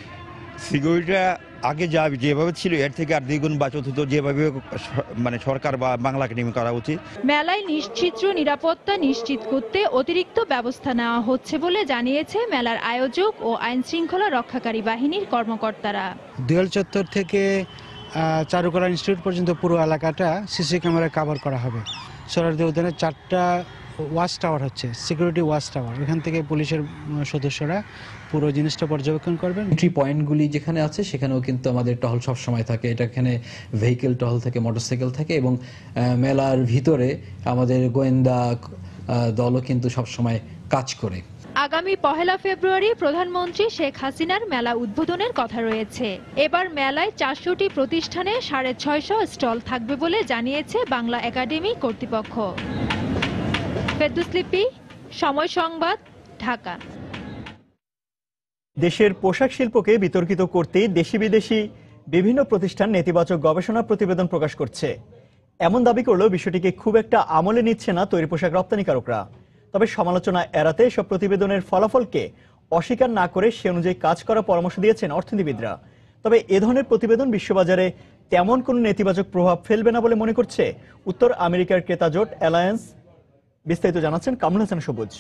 সিকিউরিটিটা আগে যেভাবে ছিল এর থেকে আর দ্বিগুণ বা চতুর্থ যেভাবে মানে সরকার বা বাংলা একাডেমি করা উচিত। মেলায় নিশ্চিদ্র নিরাপত্তা নিশ্চিত করতে অতিরিক্ত ব্যবস্থা নেওয়া হচ্ছে বলে জানিয়েছে মেলার আয়োজক ও আইন শৃঙ্খলা রক্ষাকারী বাহিনীর কর্মকর্তারা। দুয়াল চত্বর থেকে চারুকলা ইনস্টিটিউট পর্যন্ত পুরো এলাকাটা সিসি ক্যামেরায় কভার করা হবে। সোহরাওয়ার্দী উদ্যানে 4টা ওয়াচ টাওয়ার হচ্ছে, সিকিউরিটি ওয়াচ টাওয়ার। এখান থেকে পুলিশের সদস্যরা পুরো জিনিসটা পর্যবেক্ষণ করবেন। এন্ট্রি পয়েন্টগুলি যেখানে আছে সেখানেও কিন্তু আমাদের টহল সব সময় থাকে। এটা এখানে ভেহিকেল টহল থাকে, মোটরসাইকেল থাকে এবং মেলার ভিতরে আমাদের গোয়েন্দা দলও কিন্তু সব সময় কাজ করে। আগামী 1 ফেব্রুয়ারি প্রধানমন্ত্রী শেখ হাসিনার মেলা উদ্বোধনের কথা রয়েছে। এবার মেলায় 400টি প্রতিষ্ঠানে 650 স্টল থাকবে বলে জানিয়েছে বাংলা একাডেমি কর্তৃপক্ষ। ফেরদৌস লিপি, সময় সংবাদ, ঢাকা। দেশের পোশাক শিল্পকে বিতর্কিত করতেই দেশি বিদেশি বিভিন্ন প্রতিষ্ঠান নেতিবাচক গবেষণা প্রতিবেদন প্রকাশ করছে। এমন দাবি করলেও বিষয়টিকে খুব একটা আমলে নিচ্ছে না তৈরি পোশাক রপ্তানিকারকরা। তবে সমালোচনা এড়াতে সব প্রতিবেদনের ফলাফলকে অস্বীকার না করে সে অনুযায়ী কাজ করার পরামর্শ দিয়েছেন অর্থনীতিবিদরা। তবে এ ধরনের প্রতিবেদন বিশ্ববাজারে তেমন কোনো নেতিবাচক প্রভাব ফেলবে না বলে মনে করছে উত্তর আমেরিকার ক্রেতা জোট অ্যালায়েন্স। বিস্তারিত জানাচ্ছেন কামরুল হাসান সবুজ।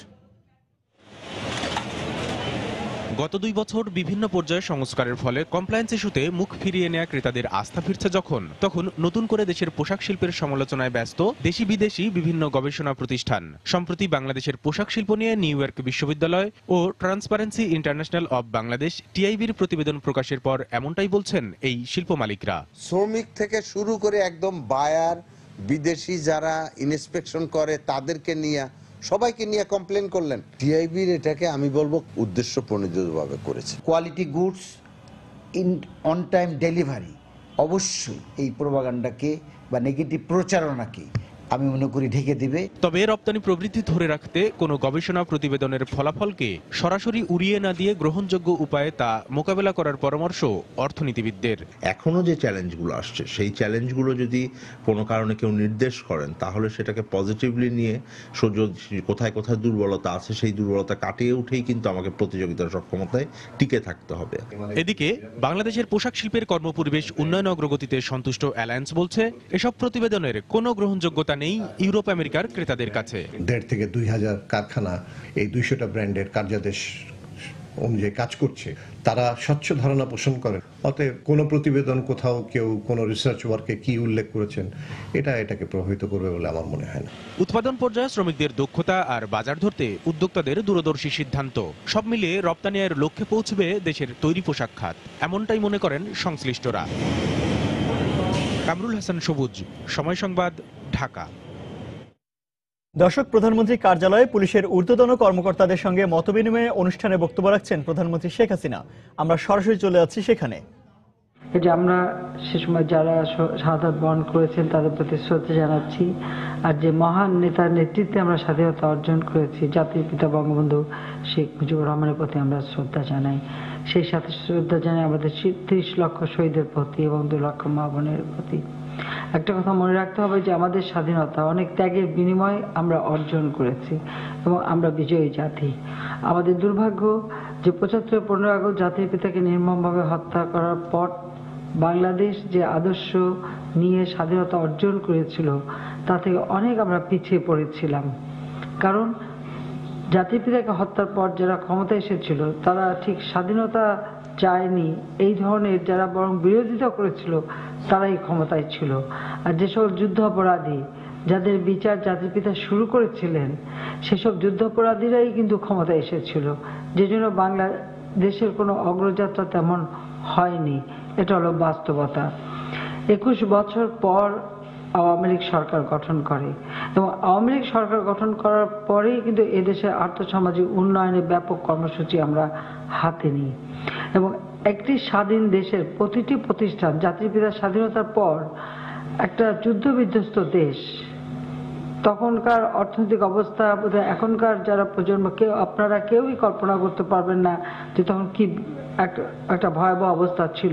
গত 2 বছর বিভিন্ন পর্যায়ে সংস্কারের ফলে কমপ্লায়েন্স ইস্যুতে মুখ ফিরিয়ে নেওয়া ক্রেতাদের আস্থা ফিরছে তখন নতুন করে দেশের পোশাক শিল্পের সমালোচনায় ব্যস্ত দেশি বিদেশি বিভিন্ন গবেষণা প্রতিষ্ঠান। সম্প্রতি বাংলাদেশের পোশাক শিল্প নিয়ে নিউ ইয়র্ক বিশ্ববিদ্যালয় ও ট্রান্সপারেন্সি ইন্টারন্যাশনাল অব বাংলাদেশ টিআইবির প্রতিবেদন প্রকাশের পর এমনটাই বলছেন এই শিল্প মালিকরা। শ্রমিক থেকে শুরু করে একদম বায়ার, বিদেশি যারা ইন্সপেকশন করে তাদেরকে নিয়ে সবাইকে নিয়ে কমপ্লেন করলেন। টিআইবির এটাকে আমি বলবো উদ্দেশ্য প্রণোদিতভাবে করেছে। Quality goods in on time delivery অবশ্যই এই প্রোপাগান্ডাকে বা নেগেটিভ প্রচারণাকে আমি মনে করি ঢেকে দিবে। তবে রপ্তানি প্রবৃদ্ধি ধরে রাখতে কোনো গবেষণা প্রতিবেদনের ফলাফলকে সরাসরি উড়িয়ে না দিয়ে গ্রহণযোগ্য উপায়ে তা মোকাবেলা করার পরামর্শ অর্থনীতিবিদদের। এখনো যে চ্যালেঞ্জগুলো আসছে সেই চ্যালেঞ্জগুলো যদি কোনো কারণে কেউ নির্দেশ করেন তাহলে সেটাকে পজিটিভলি নিয়ে কোথায় কোথায় দুর্বলতা আছে সেই দুর্বলতা কাটিয়ে উঠেই কিন্তু আমাকে প্রতিযোগিতার সক্ষমতায় টিকে থাকতে হবে। এদিকে বাংলাদেশের পোশাক শিল্পের কর্মপরিবেশ উন্নয়ন অগ্রগতিতে সন্তুষ্ট অ্যালায়েন্স বলছে এসব প্রতিবেদনের কোনো গ্রহণযোগ্যতা নেই ইউরোপ আমেরিকার ক্রেতাদের কাছে। 1,500 থেকে 2,000 কারখানা এই 200টা ব্র্যান্ডের কার্যাদেশ অনুযায়ী কাজ করছে, তারা স্বচ্ছ ধারণা পোষণ করেন। অতএব কোনো প্রতিবেদন কোথাও কেউ কোনো রিসার্চ ওয়ার্কে কি উল্লেখ করেছেন এটাকে প্রভাবিত করবে বলে আমার মনে হয় না। উৎপাদন পর্যায়ে শ্রমিকদের দক্ষতা আর বাজার ধরতে উদ্যোক্তাদের দূরদর্শী সিদ্ধান্ত সব মিলিয়ে রপ্তানি আয়ের লক্ষ্যে পৌঁছবে দেশের তৈরি পোশাক খাত, এমনটাই মনে করেন সংশ্লিষ্টরা। কামরুল হাসান সবুজ, সময় সংবাদ, ঢাকা। দর্শক, প্রধানমন্ত্রী কার্যালয়ে পুলিশের ঊর্ধ্বতন কর্মকর্তাদের সঙ্গে মতবিনিময় অনুষ্ঠানে বক্তব্য রাখছেন প্রধানমন্ত্রী শেখ হাসিনা। আমরা সরাসরি চলে যাচ্ছি সেখানে। এই যে আমরা সে সময় যারা শাহাদাত বরণ করেছেন তাদের প্রতি শ্রদ্ধা জানাচ্ছি, আর যে মহান নেতার নেতৃত্বে আমরা স্বাধীনতা অর্জন করেছি জাতির পিতা বঙ্গবন্ধু শেখ মুজিবুর রহমানের প্রতি আমরা শ্রদ্ধা জানাই। সেই সাথে শ্রদ্ধা জানাই আমাদের 30 লক্ষ শহীদের প্রতি এবং 2 লক্ষ মা বোনের প্রতি। একটা কথা মনে রাখতে হবে যে আমাদের স্বাধীনতা অনেক ত্যাগের বিনিময়ে আমরা অর্জন করেছি এবং আমরা বিজয়ী জাতি। আমাদের দুর্ভাগ্য যে 15 আগস্ট জাতির পিতাকে নির্মমভাবে হত্যা করার পর বাংলাদেশ যে আদর্শ নিয়ে স্বাধীনতা অর্জন করেছিল তা থেকে অনেক আমরা পিছিয়ে পড়েছিলাম। কারণ জাতির পিতাকে হত্যার পর যারা ক্ষমতা এসেছিল তারা ঠিক স্বাধীনতা চায়নি, এই ধরনের যারা বরং বিরোধিতা করেছিল তারাই ক্ষমতায় ছিল। আর যে সকল যুদ্ধ অপরাধী যাদের বিচার জাতির পিতা শুরু করেছিলেন সেসব যুদ্ধ অপরাধীরাই কিন্তু ক্ষমতায় এসেছিল, যে জন্য বাংলাদেশের কোনো অগ্রযাত্রা তেমন হয়নি। এটা হলো বাস্তবতা। 21 বছর পর আওয়ামী লীগ সরকার গঠন করে এবং আওয়ামী লীগ সরকার গঠন করার পরেই কিন্তু এদেশের আর্থসামাজিক উন্নয়নের ব্যাপক কর্মসূচি আমরা হাতে নিই এবং একটি স্বাধীন দেশের প্রতিটি প্রতিষ্ঠান জাতির পিতার স্বাধীনতার পর একটা যুদ্ধ বিধ্বস্ত দেশ, তখনকার অর্থনৈতিক অবস্থা বোধহয় এখনকার যারা প্রজন্ম আপনারা কেউই কল্পনা করতে পারবেন না যে তখন কি একটা ভয়াবহ অবস্থা ছিল।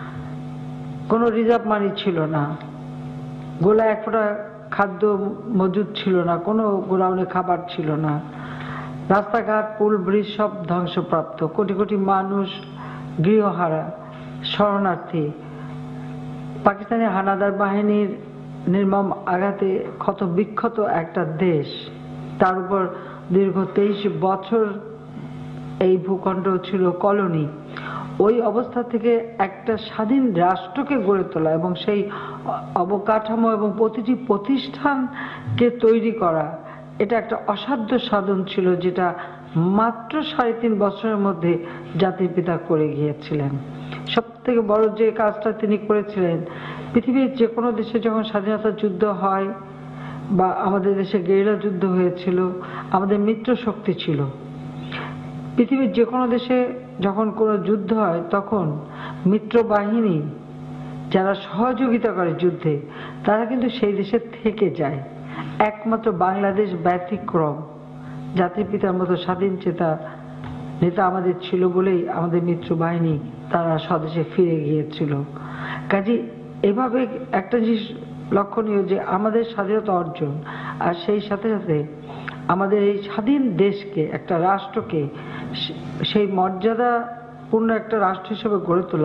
কোনো রিজার্ভ মানি ছিল না, গোলা এক ফোঁটা খাদ্য মজুদ ছিল না, কোনো গোডাউনে খাবার ছিল না, রাস্তাঘাট পুল ব্রিজ সব ধ্বংসপ্রাপ্ত, কোটি কোটি মানুষ গৃহহারা, শরণার্থী, পাকিস্তানি হানাদার বাহিনীর নির্মম আঘাতে ক্ষত বিক্ষত একটা দেশ, তার উপর দীর্ঘ 23 বছর এই ভূখণ্ড ছিল কলোনি। ওই অবস্থা থেকে একটা স্বাধীন রাষ্ট্রকে গড়ে তোলা এবং সেই অবকাঠামো এবং প্রতিটি প্রতিষ্ঠানকে তৈরি করা, এটা একটা অসাধ্য সাধন ছিল যেটা মাত্র 3.5 বছরের মধ্যে জাতির পিতা করে গিয়েছিলেন। সব থেকে বড় যে কাজটা তিনি করেছিলেন, পৃথিবীর যে কোনো দেশে যখন স্বাধীনতা যুদ্ধ হয় বা আমাদের দেশে গেরিলা যুদ্ধ হয়েছিল, আমাদের মিত্র শক্তি ছিল। পৃথিবীর যে কোনো দেশে যখন কোনো যুদ্ধ হয় তখন মিত্র বাহিনী যারা সহযোগিতা করে যুদ্ধে তারা কিন্তু সেই দেশে থেকে যায়। একমাত্র বাংলাদেশ ব্যতিক্রম, জাতির পিতার মতো স্বাধীন চেতা নেতা আমাদের ছিল বলেই আমাদের মিত্র বাহিনী তারা স্বদেশে ফিরে গিয়েছিল। কাজে এভাবে একটা জিনিস লক্ষণীয় যে আমাদের স্বাধীনতা অর্জন আর সেই সাথে সাথে আমাদের এই স্বাধীন দেশকে, একটা রাষ্ট্রকে সেই মর্যাদাপূর্ণ একটা রাষ্ট্র হিসেবে গড়ে তোলা,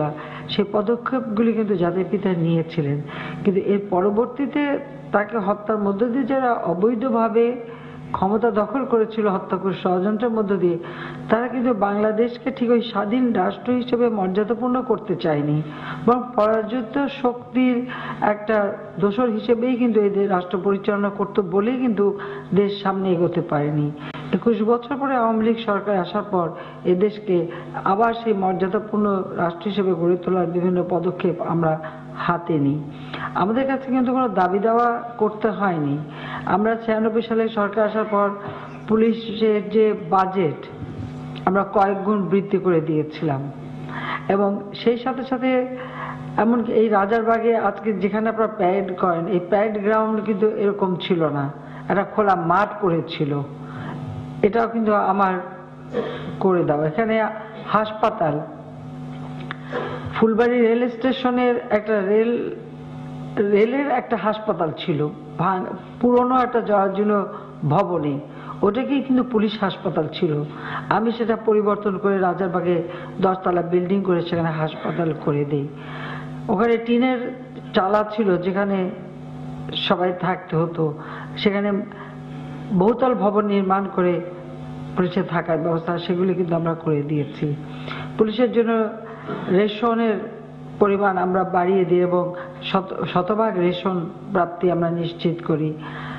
সেই পদক্ষেপগুলি কিন্তু জাতির পিতা নিয়েছিলেন, কিন্তু এর পরবর্তীতে তাকে হত্যার মধ্য দিয়ে যারা অবৈধভাবে ক্ষমতা দখল করেছিল, হত্যা করে ষড়যন্ত্রের মধ্য দিয়ে, তারা কিন্তু বাংলাদেশকে ঠিক ওই স্বাধীন রাষ্ট্র হিসেবে মর্যাদাপূর্ণ করতে চায়নি, বরং পরাজিত শক্তির একটা দোসর হিসেবেই কিন্তু এই রাষ্ট্র পরিচালনা করতে বলেই কিন্তু দেশ সামনে এগোতে পারেনি। 21 বছর পরে আওয়ামী লীগ সরকার আসার পর এদেশকে আবার সেই মর্যাদাপূর্ণ রাষ্ট্র হিসেবে গড়ে তোলার বিভিন্ন পদক্ষেপ আমরা হাতে নিই। আমাদের কাছে কিন্তু কোনো দাবি দাওয়া করতে হয়নি। আমরা 96 সালে সরকার আসার পর পুলিশের যে বাজেট আমরা কয়েক গুণ বৃদ্ধি করে দিয়েছিলাম, এবং সেই সাথে সাথে এমনকি এই রাজারবাগে আজকে যেখানে আপনারা প্যারেড করেন, এই প্যারেড গ্রাউন্ড কিন্তু এরকম ছিল না, একটা খোলা মাঠ পড়েছিল। এটাও কিন্তু আমার করে দাও। এখানে হাসপাতাল, ফুলবাড়ি রেল স্টেশনের একটা রেলের একটা হাসপাতাল ছিল পুরনো একটা জরাজীর্ণ ভবনে, ওটাকেই কিন্তু পুলিশ হাসপাতাল ছিল। আমি সেটা পরিবর্তন করে রাজারবাগে 10 তলা বিল্ডিং করে সেখানে হাসপাতাল করে দেই। ওখানে টিনের চালা ছিল যেখানে সবাই থাকতে হতো, সেখানে বহুতল ভবন নির্মাণ করে পুলিশের থাকার ব্যবস্থা সেগুলি কিন্তু আমরা করে দিয়েছি। পুলিশের জন্য রেশনের পরিমাণ আমরা বাড়িয়ে দিই এবং শতভাগ রেশন প্রাপ্তি আমরা নিশ্চিত করি।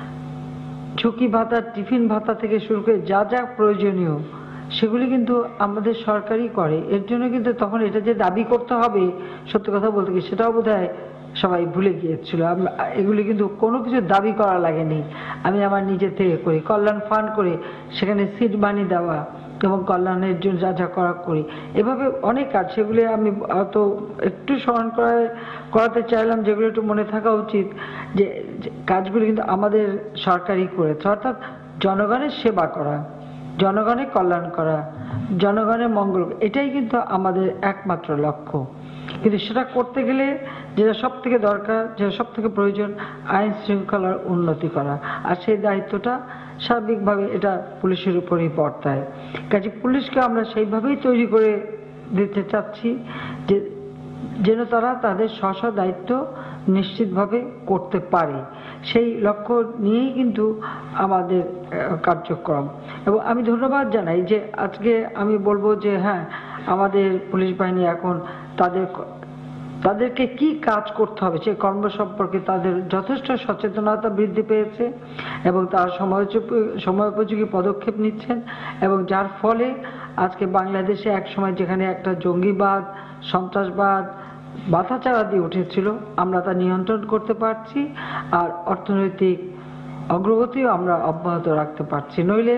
ঝুঁকি ভাতা, টিফিন ভাতা থেকে শুরু করে যা যা প্রয়োজনীয় সেগুলি কিন্তু আমাদের সরকারই করে। এর জন্য কিন্তু তখন এটা যে দাবি করতে হবে, সত্যি কথা বলতে কি, সেটাও বোধহয় সবাই ভুলে গিয়েছিল। এগুলি কিন্তু কোনো কিছু দাবি করা লাগেনি, আমি আমার নিজে থেকে করি। কল্যাণ ফান্ড করে সেখানে সিড মানি দেওয়া এবং কল্যাণের জন্য যা যা করি, এভাবে অনেক কাজ, সেগুলি আমি তো একটু স্মরণ করাতে চাইলাম যেগুলো একটু মনে থাকা উচিত, যে কাজগুলি কিন্তু আমাদের সরকারই করেছে। অর্থাৎ জনগণের সেবা করা, জনগণের কল্যাণ করা, জনগণের মঙ্গল, এটাই কিন্তু আমাদের একমাত্র লক্ষ্য। কিন্তু সেটা করতে গেলে যেটা সব থেকে দরকার, যেটা সব থেকে প্রয়োজন, আইন শৃঙ্খলার উন্নতি করা, আর সেই দায়িত্বটা সার্বিকভাবে এটা পুলিশের উপরই বর্তায়। কাজে পুলিশকে আমরা সেইভাবেই তৈরি করে দিতে চাচ্ছি যে যেন তারা তাদের স্ব দায়িত্ব নিশ্চিতভাবে করতে পারে, সেই লক্ষ্য নিয়েই কিন্তু আমাদের কার্যক্রম। এবং আমি ধন্যবাদ জানাই যে আজকে আমি বলবো যে হ্যাঁ, আমাদের পুলিশ বাহিনী এখন তাদেরকে কি কাজ করতে হবে সেই কর্ম সম্পর্কে তাদের যথেষ্ট সচেতনতা বৃদ্ধি পেয়েছে এবং তারা সময়োপযোগী পদক্ষেপ নিচ্ছেন, এবং যার ফলে আজকে বাংলাদেশে এক সময় যেখানে একটা জঙ্গিবাদ, সন্ত্রাসবাদ বাধাচাড়া দিয়ে উঠেছিল, আমরা তা নিয়ন্ত্রণ করতে পারছি, আর অর্থনৈতিক অগ্রগতিও আমরা অব্যাহত রাখতে পারছি। নইলে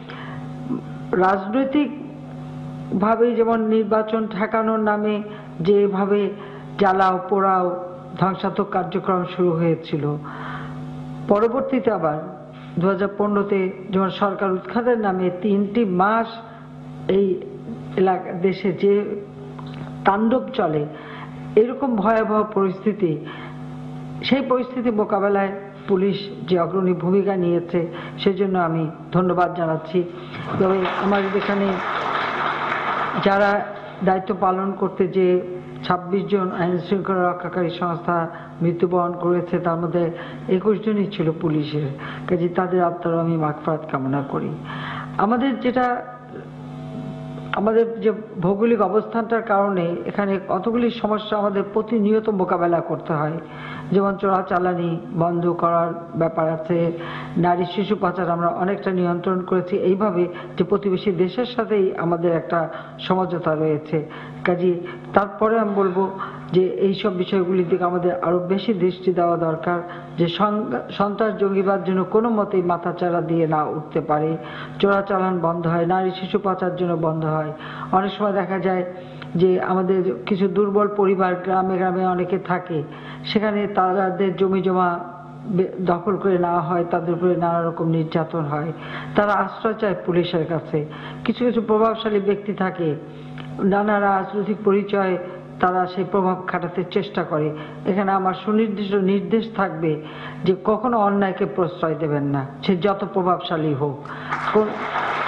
রাজনৈতিক ভাবে যেমন নির্বাচন ঠেকানোর নামে যেভাবে জ্বালাও পোড়াও ধ্বংসাত্মক কার্যক্রম শুরু হয়েছিল, পরবর্তীতে আবার 2015-তে যেমন সরকার উৎখাতের নামে 3টি মাস এই এলাকা দেশে যে তাণ্ডব চলে, এরকম ভয়াবহ পরিস্থিতি, সেই পরিস্থিতি মোকাবেলায় পুলিশ যে অগ্রণী ভূমিকা নিয়েছে সেজন্য আমি ধন্যবাদ জানাচ্ছি। তবে আমাদের এখানে যারা দায়িত্ব পালন করতে যে 26 জন আইন শৃঙ্খলা রক্ষাকারী সংস্থা মৃত্যুবরণ করেছে, তার মধ্যে 21 জনই ছিল পুলিশের। কাজে তাদের আত্মারও আমি মাগফিরাত কামনা করি। আমাদের যে ভৌগোলিক অবস্থানটার কারণে এখানে কতগুলি সমস্যা আমাদের প্রতিনিয়ত মোকাবেলা করতে হয়, যেমন চোরাচালানি বন্ধ করার ব্যাপার আছে, নারী শিশু পাচার আমরা অনেকটা নিয়ন্ত্রণ করেছি, এইভাবে যে প্রতিবেশী দেশের সাথেই আমাদের একটা সমঝোতা রয়েছে। কাজে তারপরে আমি বলবো যে এইসব বিষয়গুলির দিকে আমাদের আরো বেশি দৃষ্টি দেওয়া দরকার, যে সন্ত্রাস জঙ্গিবাদ যেন কোনো মতেই মাথাচাড়া দিয়ে না উঠতে পারে, চোরাচালান বন্ধ হয়, নারী শিশু পাচার যেন বন্ধ হয়। অনেক সময় দেখা যায় যে আমাদের কিছু দুর্বল পরিবার গ্রামে গ্রামে অনেকে থাকে, সেখানে তাদের জমি জমা দখল করে নেওয়া হয়, তাদের উপরে নানা রকম নির্যাতন হয়, তারা আশ্রয় চায় পুলিশের কাছে। কিছু কিছু প্রভাবশালী ব্যক্তি থাকে, নানা রাজনৈতিক পরিচয়, তারা সেই প্রভাব খাটাতে চেষ্টা করে। এখানে আমার সুনির্দিষ্ট নির্দেশ থাকবে যে কখনো অন্যায়কে প্রশ্রয় দেবেন না, সে যত প্রভাবশালী হোক।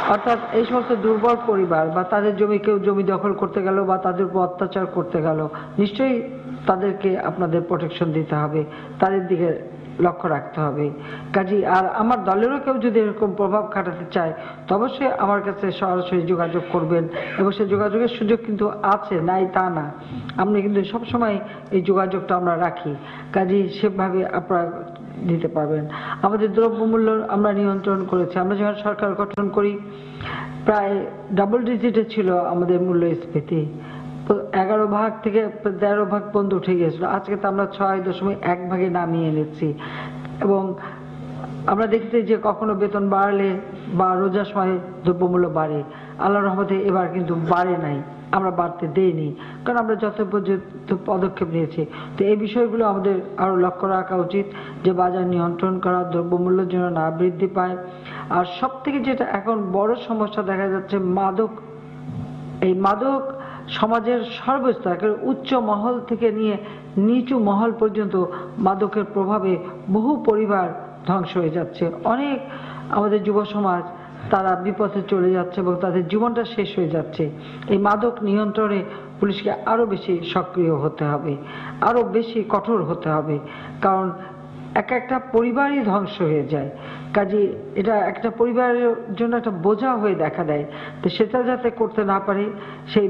অর্থাৎ এই সমস্ত দুর্বল পরিবার বা তাদের জমি কেউ জমি দখল করতে গেল বা তাদের উপর অত্যাচার করতে গেল, নিশ্চয়ই তাদেরকে আপনাদের প্রোটেকশন দিতে হবে, তাদের দিকে লক্ষ্য রাখতে হবে। কাজী আর আমার দলেরও কেউ যদি এরকম প্রভাব খাটাতে চায় তো অবশ্যই আমার কাছে সরাসরি যোগাযোগ করবেন, এবং সেই যোগাযোগের সুযোগ কিন্তু আছে, নাই তা না, আমরা কিন্তু সবসময় এই যোগাযোগটা আমরা রাখি। কাজী সেভাবে আপনারা দিতে পারবেন। আমাদের দ্রব্যমূল্য আমরা নিয়ন্ত্রণ করেছি। আমরা যখন সরকার গঠন করি প্রায় ডাবল ডিজিটে ছিল আমাদের মূল্যস্ফীতি, 11 ভাগ থেকে 13 ভাগ পর্যন্ত উঠে গিয়েছিল। আজকে তো আমরা 6.1 ভাগে নামিয়ে এনেছি। এবং আমরা দেখতে যে কখনো বেতন বাড়লে বা রোজার সময় দ্রব্যমূল্য বাড়ে, আল্লাহর রহমতে এবার কিন্তু বাড়ে নাই, আমরা বাড়তে দেইনি, কারণ আমরা যথোপযুক্ত পদক্ষেপ নিয়েছি। তো এই বিষয়গুলো আমাদের আরো লক্ষ্য রাখা উচিত, যে বাজার নিয়ন্ত্রণ করা, দ্রব্যমূল্য যেন না বৃদ্ধি পায়। আর সব থেকে যেটা এখন বড় সমস্যা দেখা যাচ্ছে মাদক। এই মাদক সমাজের সর্বস্তর, উচ্চ মহল থেকে নিয়ে নিচু মহল পর্যন্ত মাদকের প্রভাবে বহু পরিবার ধ্বংস হয়ে যাচ্ছে। অনেক আমাদের যুব সমাজ তারা বিপথে চলে যাচ্ছে এবং তাদের জীবনটা শেষ হয়ে যাচ্ছে। এই মাদক নিয়ন্ত্রণে পুলিশকে আরো বেশি সক্রিয় হতে হবে, আরো বেশি কঠোর হতে হবে, কারণ একটা পরিবারই ধ্বংস হয়ে যায়। কাজে এটা একটা পরিবারের জন্য একটা বোঝা হয়ে দেখা দেয়। তো সেটা যাতে করতে না পারে সেই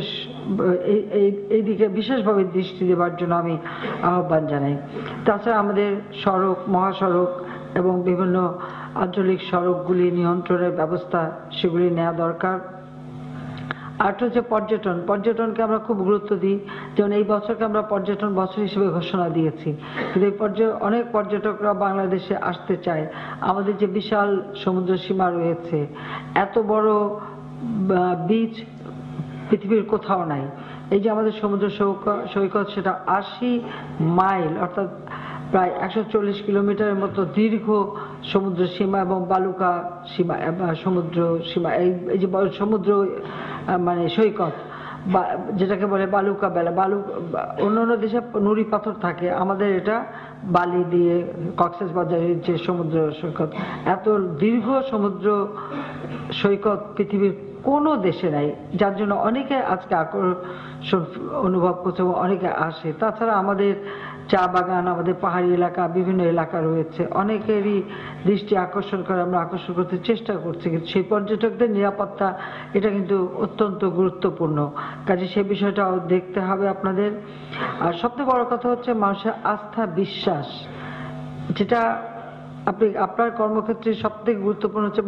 এই দিকে বিশেষভাবে দৃষ্টি দেওয়ার জন্য আমি আহ্বান জানাই। তাছাড়া আমাদের সড়ক, মহাসড়ক এবং বিভিন্ন আঞ্চলিক সড়কগুলি নিয়ন্ত্রণের ব্যবস্থা সেগুলি নেওয়া দরকার। আর হচ্ছে পর্যটনকে আমরা খুব গুরুত্ব দিই, যেমন এই বছরকে আমরা পর্যটন বছর হিসেবে ঘোষণা দিয়েছি। কিন্তু এই অনেক পর্যটকরা বাংলাদেশে আসতে চায়। আমাদের যে বিশাল সমুদ্র সীমা রয়েছে, এত বড় বিচ পৃথিবীর কোথাও নাই। এই যে আমাদের সমুদ্র সৈকত, সেটা 80 মাইল অর্থাৎ প্রায় 140 কিলোমিটারের মতো দীর্ঘ সমুদ্র সীমা এবং বালুকা সীমা, সমুদ্র সীমা, এই যে সমুদ্র মানে সৈকত বা যেটাকে বলে বালুকা বেলা, অন্যান্য দেশে নুড়ি পাথর থাকে, আমাদের এটা বালি দিয়ে কক্সবাজারের যে সমুদ্র সৈকত। এত দীর্ঘ সমুদ্র সৈকত পৃথিবীর কোনো দেশে নাই, যার জন্য অনেকে আজকে আকর্ষণ অনুভব করছে এবং অনেকে আসে। তাছাড়া আমাদের চা বাগান, আমাদের পাহাড়ি এলাকা, বিভিন্ন এলাকা রয়েছে, অনেকেরই দৃষ্টি আকর্ষণ করে, আমরা আকর্ষণ করতে চেষ্টা করছি। কিন্তু সেই পর্যটকদের নিরাপত্তা এটা কিন্তু অত্যন্ত গুরুত্বপূর্ণ। কাজে সেই বিষয়টাও দেখতে হবে আপনাদের। আর সবচেয়ে বড় কথা হচ্ছে মানুষের আস্থা, বিশ্বাস, যেটা আপনার কর্মক্ষেত্রে সবথেকে গুরুত্বপূর্ণ হচ্ছে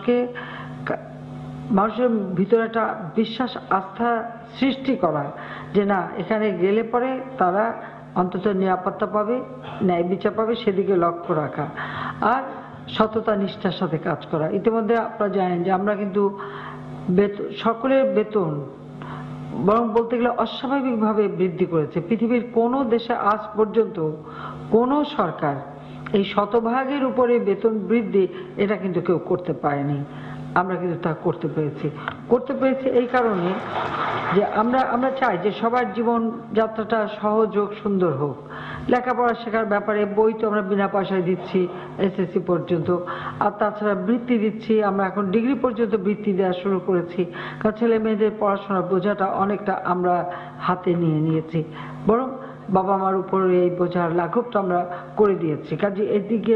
মানুষের ভিতরে একটা বিশ্বাস, আস্থা সৃষ্টি করা, যে না এখানে গেলে পরে তারা অন্তত নিরাপত্তা পাবে, ন্যায় বিচার পাবে, সেদিকে লক্ষ্য রাখা। আর সততা নিষ্ঠার সাথে কাজ করা। ইতিমধ্যে আপনারা জানেন যে আমরা কিন্তু সকলের বেতন বরং বলতে গেলে অস্বাভাবিকভাবে বৃদ্ধি করেছে। পৃথিবীর কোনো দেশে আজ পর্যন্ত কোনো সরকার এই শতভাগের উপরে বেতন বৃদ্ধি এটা কিন্তু কেউ করতে পারেনি। আমরা কিন্তু তা করতে পেরেছি এই কারণে যে আমরা চাই যে সবার জীবন যাত্রাটা সহজ হোক, সুন্দর হোক। লেখাপড়া শেখার ব্যাপারে বই তো আমরা বিনা পয়সায় দিচ্ছি এসএসসি পর্যন্ত, আর তাছাড়া বৃত্তি দিচ্ছি, আমরা এখন ডিগ্রি পর্যন্ত বৃত্তি দেওয়া শুরু করেছি, কারণ ছেলে মেয়েদের পড়াশোনার বোঝাটা অনেকটা আমরা হাতে নিয়েছি, বরং বাবা মার উপরে এই বোঝার লাঘবটা আমরা করে দিয়েছি। কাজে এদিকে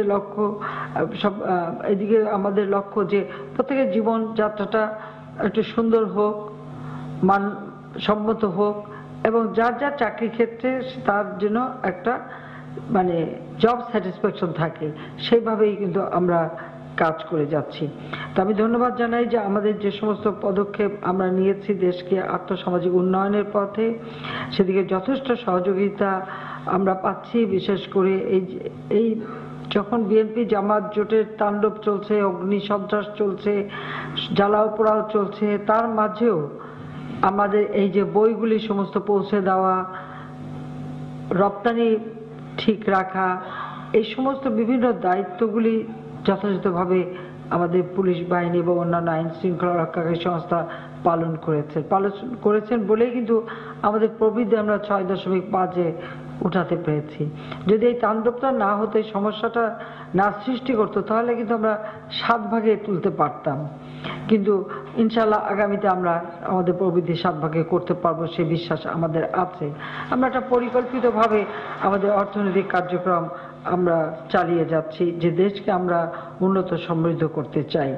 এদিকে আমাদের লক্ষ্য যে প্রত্যেকের জীবন যাত্রাটা একটু সুন্দর হোক, মানসম্মত হোক, এবং যার যার চাকরি ক্ষেত্রে তার জন্য একটা মানে জব স্যাটিসফ্যাকশন থাকে, সেইভাবেই কিন্তু আমরা কাজ করে যাচ্ছি। তো আমি ধন্যবাদ জানাই যে আমাদের যে সমস্ত পদক্ষেপ আমরা নিয়েছি দেশকে আর্থসামাজিক উন্নয়নের পথে, সেদিকে যথেষ্ট সহযোগিতা আমরা পাচ্ছি। বিশেষ করে এই যখন বিএনপি জামাত জোটের তাণ্ডব চলছে, অগ্নিসন্ত্রাস চলছে, জ্বালাও পোড়াও চলছে, তার মাঝেও আমাদের এই যে বইগুলি সমস্ত পৌঁছে দেওয়া, রপ্তানি ঠিক রাখা, এই সমস্ত বিভিন্ন দায়িত্বগুলি যথাযথভাবে আমাদের পুলিশ বাহিনী এবং অন্যান্য আইন শৃঙ্খলা রক্ষাকারী সংস্থা পালন করেছেন বলেই কিন্তু আমাদের প্রবৃদ্ধি আমরা 6.5-এ উঠাতে পেরেছি। যদি এই তাণ্ডবটা না হতো, এই সমস্যাটা না সৃষ্টি করতো, তাহলে কিন্তু আমরা 7 ভাগে তুলতে পারতাম। কিন্তু ইনশাল্লাহ আগামীতে আমরা আমাদের প্রবৃদ্ধি 7 ভাগে করতে পারবো, সেই বিশ্বাস আমাদের আছে। আমরা একটা পরিকল্পিতভাবে আমাদের অর্থনৈতিক কার্যক্রম আমরা চালিয়ে যাচ্ছি, যে দেশকে আমরা উন্নত সমৃদ্ধ করতে চাই।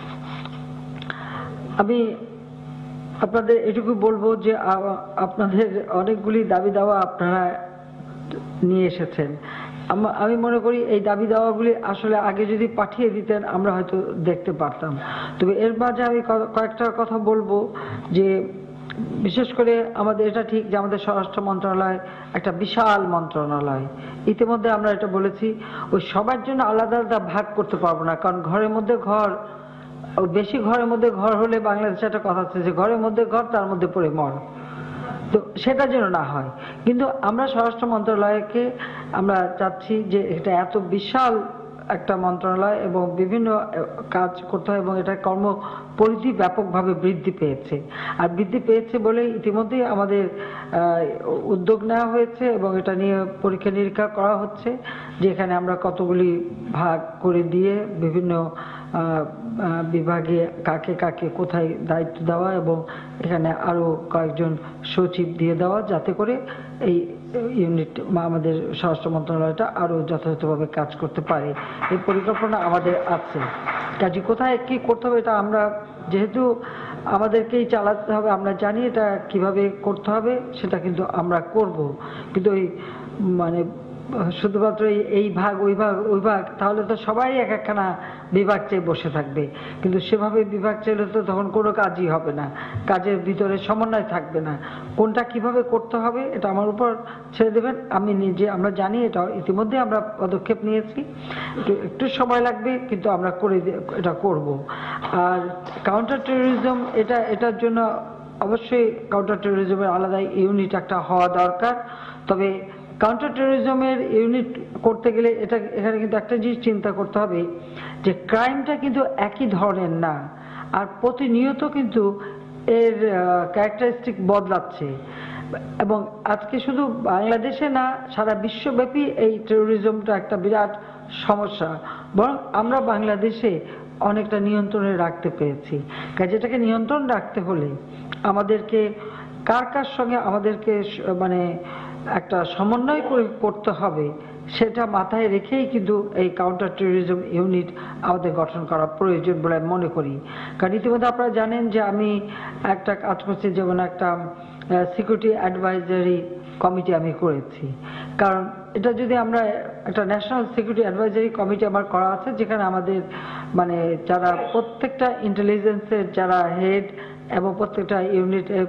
আমি আপনাদের এটুকু বলবো যে আপনাদের অনেকগুলি দাবি দাওয়া আপনারা নিয়ে এসেছেন। আমি মনে করি এই দাবি দাওয়াগুলি আসলে আগে যদি পাঠিয়ে দিতেন আমরা হয়তো দেখতে পারতাম। তবে এর মাঝে আমি কয়েকটা কথা বলবো, যে বিশেষ করে আমাদের এটা ঠিক যে আমাদের স্বরাষ্ট্র মন্ত্রণালয় একটা বিশাল মন্ত্রণালয়। ইতিমধ্যে আমরা এটা বলেছি, ওই সবার জন্য আলাদা আলাদা ভাগ করতে পারবো না, কারণ ঘরের মধ্যে ঘর, বেশি ঘরের মধ্যে ঘর হলে বাংলাদেশে একটা কথা আছে যে ঘরের মধ্যে ঘর, তার মধ্যে পড়ে মর। তো সেটা যেন না হয়। কিন্তু আমরা স্বরাষ্ট্র মন্ত্রণালয়কে আমরা চাচ্ছি যে এটা এত বিশাল একটা মন্ত্রণালয় এবং বিভিন্ন কাজ করতে হয়, এবং এটা কর্মপরিধি ব্যাপকভাবে বৃদ্ধি পেয়েছে। আর বৃদ্ধি পেয়েছে বলে ইতিমধ্যেই আমাদের উদ্যোগ নেওয়া হয়েছে এবং এটা নিয়ে পরীক্ষা নিরীক্ষা করা হচ্ছে, যে এখানে আমরা কতগুলি ভাগ করে দিয়ে বিভিন্ন বিভাগে কাকে কাকে কোথায় দায়িত্ব দেওয়া, এবং এখানে আরো কয়েকজন সচিব দিয়ে দেওয়া, যাতে করে এই ইউনিট আমাদের স্বরাষ্ট্র মন্ত্রণালয়টা আরো যথাযথভাবে কাজ করতে পারে। এই পরিকল্পনা আমাদের আছে। কাজে কোথায় কি করতে হবে এটা আমরা, যেহেতু আমাদেরকেই চালাতে হবে, আমরা জানি এটা কিভাবে করতে হবে, সেটা কিন্তু আমরা করব। কিন্তু ওই মানে শুধুমাত্র এই ভাগ ওই ভাগ, তাহলে তো সবাই এক একখানা বিভাগ চেয়ে বসে থাকবে। কিন্তু সেভাবে বিভাগ চাইলে তো তখন কোনো কাজই হবে না, কাজের ভিতরে সমন্বয় থাকবে না। কোনটা কিভাবে করতে হবে এটা আমার উপর ছেড়ে দেবেন। আমরা জানি এটা, ইতিমধ্যে আমরা পদক্ষেপ নিয়েছি, একটু সময় লাগবে, কিন্তু আমরা এটা করব। আর কাউন্টার টেরোরিজম, এটার জন্য অবশ্যই কাউন্টার টেরোরিজমের আলাদা ইউনিট একটা হওয়া দরকার। তবে কাউন্টার টেরোরিজমের ইউনিট করতে গেলে এখানে কিন্তু একটা জিনিস চিন্তা করতে হবে, যে ক্রাইমটা কিন্তু একই ধরনের না, আর প্রতিনিয়ত কিন্তু এর ক্যারেক্টারিস্টিক বদলাচ্ছে। এবং আজকে শুধু বাংলাদেশে না, সারা বিশ্বব্যাপী এই টেরোরিজমটা একটা বিরাট সমস্যা। বরং আমরা বাংলাদেশে অনেকটা নিয়ন্ত্রণে রাখতে পেরেছি। কাজে এটাকে নিয়ন্ত্রণ রাখতে হলে আমাদেরকে কার সঙ্গে আমাদেরকে মানে একটা সমন্বয় করতে হবে, সেটা মাথায় রেখেই কিন্তু এই কাউন্টার টেরোরিজম ইউনিট আমাদের গঠন করা প্রয়োজন বলে আমি মনে করি। কারণ ইতিমধ্যে আপনারা জানেন যে আমি একটা কাজ করছি, যেমন একটা সিকিউরিটি অ্যাডভাইজারি কমিটি আমি করেছি। কারণ এটা যদি আমরা একটা ন্যাশনাল সিকিউরিটি অ্যাডভাইজারি কমিটি আমার করা আছে, যেখানে আমাদের মানে যারা প্রত্যেকটা ইন্টেলিজেন্সের যারা হেড এবং প্রত্যেকটা ইউনিটের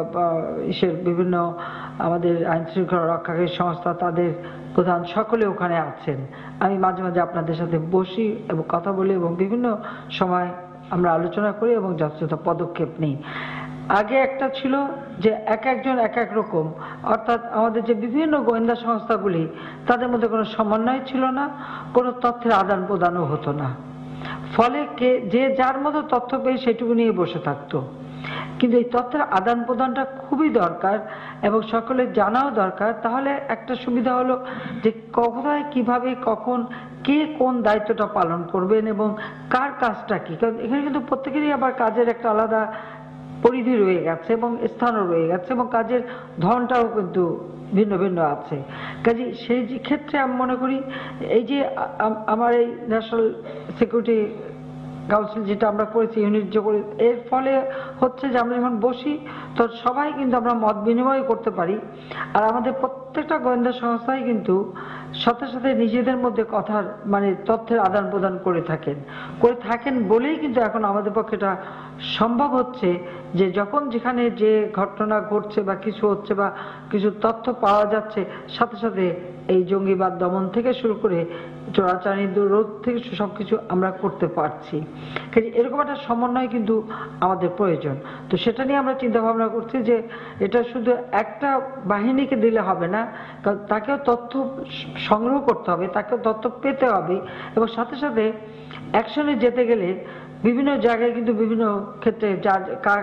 বিভিন্ন আমাদের আইন শৃঙ্খলা রক্ষাকারী সংস্থা, তাদের প্রধান সকলে ওখানে আছেন। আমি মাঝে মাঝে আপনাদের সাথে বসি এবং কথা বলি, এবং বিভিন্ন সময় আমরা আলোচনা করি এবং যথাযথ পদক্ষেপ নিই। আগে একটা ছিল যে একজন এক এক রকম, অর্থাৎ আমাদের যে বিভিন্ন গোয়েন্দা সংস্থাগুলি, তাদের মধ্যে কোনো সমন্বয় ছিল না, কোনো তথ্যের আদান প্রদানও হতো না। ফলে যে যার মতো তথ্য পেয়ে সেটুকু নিয়ে বসে থাকতো। কিন্তু এই তথ্যের আদান প্রদানটা খুবই দরকার এবং সকলের জানাও দরকার। তাহলে একটা সুবিধা হলো যে কোথায় কিভাবে কখন কে কোন দায়িত্বটা পালন করবেন এবং কার কাজটা কি। কারণ এখানে কিন্তু প্রত্যেকেরই আবার কাজের একটা আলাদা পরিধি রয়ে গেছে এবং স্থানও রয়ে গেছে, এবং কাজের ধরনটাও কিন্তু ভিন্ন ভিন্ন আছে। কাজে সেই ক্ষেত্রে আমি মনে করি এই যে আমার এই ন্যাশনাল সিকিউরিটি কাউন্সিল যেটা আমরা করেছি, ইউনিট যে করে, এর ফলে হচ্ছে যে আমরা যখন বসি তো সবাই কিন্তু আমরা মত বিনিময় করতে পারি। আর আমাদের প্রত্যেকটা গোয়েন্দা সংস্থাই কিন্তু সাথে সাথে নিজেদের মধ্যে কথার মানে তথ্যের আদান প্রদান করে থাকেন বলেই কিন্তু এখন আমাদের পক্ষে এটা সম্ভব হচ্ছে যে যখন যেখানে যে ঘটনা ঘটছে বা কিছু হচ্ছে বা কিছু তথ্য পাওয়া যাচ্ছে, সাথে সাথে এই জঙ্গিবাদ দমন থেকে শুরু করে চোরাচালানি রোধ থেকে সবকিছু আমরা করতে পারছি। এরকম একটা সমন্বয় কিন্তু আমাদের প্রয়োজন। তো সেটা নিয়ে আমরা চিন্তা ভাবনা করছি যে এটা শুধু একটা বাহিনীকে দিলে হবে না, কারণ তাকেও তথ্য সংগ্রহ করতে হবে, তাকেও তথ্য পেতে হবে, এবং সাথে সাথে অ্যাকশনে যেতে গেলে বিভিন্ন জায়গায় কিন্তু বিভিন্ন ক্ষেত্রে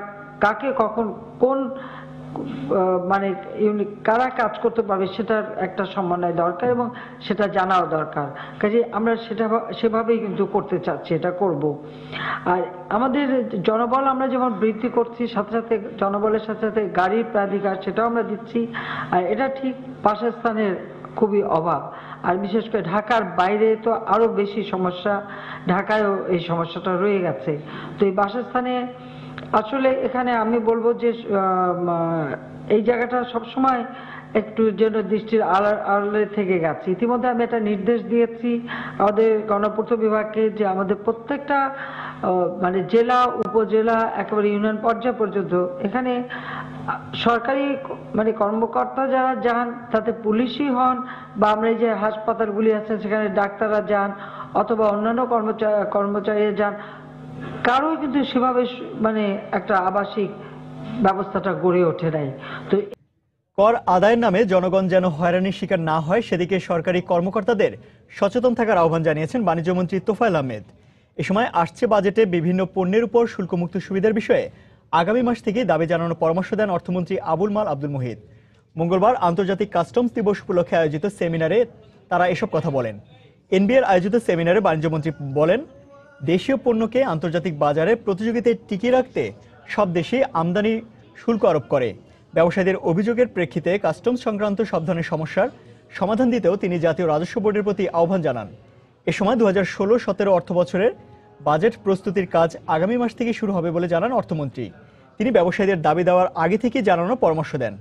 কাকে কখন কোন মানে কারা কাজ করতে পারবে সেটার একটা সমন্বয় দরকার এবং সেটা জানাও দরকার। কাজে আমরা সেভাবেই কিন্তু করতে চাচ্ছি, এটা করব। আর আমাদের জনবল আমরা যেমন বৃদ্ধি করছি, সাথে সাথে জনবলের সাথে সাথে গাড়ির প্রাধিকার সেটাও আমরা দিচ্ছি। আর এটা ঠিক বাসস্থানের খুবই অভাব, আর বিশেষ করে ঢাকার বাইরে তো আরো বেশি সমস্যা, ঢাকায়ও এই সমস্যাটা রয়ে গেছে। তো এই বাসস্থানে আসলে এখানে আমি বলবো যে এই জায়গাটা সবসময় একটু যেন দৃষ্টির আড়ালে থেকে গেছে। ইতিমধ্যে আমি একটা নির্দেশ দিয়েছি আমাদের গণপূর্ত বিভাগকে যে আমাদের প্রত্যেকটা মানে জেলা, উপজেলা, একেবারে ইউনিয়ন পর্যায় পর্যন্ত এখানে সরকারি মানে কর্মকর্তা যারা যান, তাতে পুলিশই হন বা আমরা এই যে হাসপাতালগুলি আছে সেখানে ডাক্তাররা যান অথবা অন্যান্য কর্মচারীরা যান, কারোই কিন্তু সেভাবে মানে একটা আবাসিক ব্যবস্থাটা গড়ে ওঠে নাই। তো কর আদায়ের নামে জনগণ যেন হয়রানির শিকার না হয় সেদিকে সরকারি কর্মকর্তাদের সচেতন থাকার আহ্বান জানিয়েছেন বাণিজ্যমন্ত্রী তোফায়েল আহমেদ। এ সময় আসছে বাজেটে বিভিন্ন পণ্যের উপর শুল্কমুক্ত সুবিধার বিষয়ে আগামী মাস থেকে দাবি জানানোর পরামর্শ দেন অর্থমন্ত্রী আবুল মাল আব্দুল মুহিত। মঙ্গলবার আন্তর্জাতিক কাস্টমস দিবস উপলক্ষে আয়োজিত সেমিনারে তারা এসব কথা বলেন। এনবিআর আয়োজিত সেমিনারে বাণিজ্যমন্ত্রী বলেন, দেশীয় পণ্যকে আন্তর্জাতিক বাজারে প্রতিযোগিতায় টিকিয়ে রাখতে সব দেশই আমদানি শুল্ক আরোপ করে। ব্যবসায়ীদের অভিযোগের প্রেক্ষিতে কাস্টমস সংক্রান্ত সব ধরনের সমস্যার সমাধান দিতেও তিনি জাতীয় রাজস্ব বোর্ডের প্রতি আহ্বান জানান। এ সময় 2016-17 অর্থ বছরের বাজেট প্রস্তুতির কাজ আগামী মাস থেকে শুরু হবে বলে জানান অর্থমন্ত্রী। তিনি ব্যবসায়ীদের দাবি দেওয়ার আগে থেকে জানানোর পরামর্শ দেন।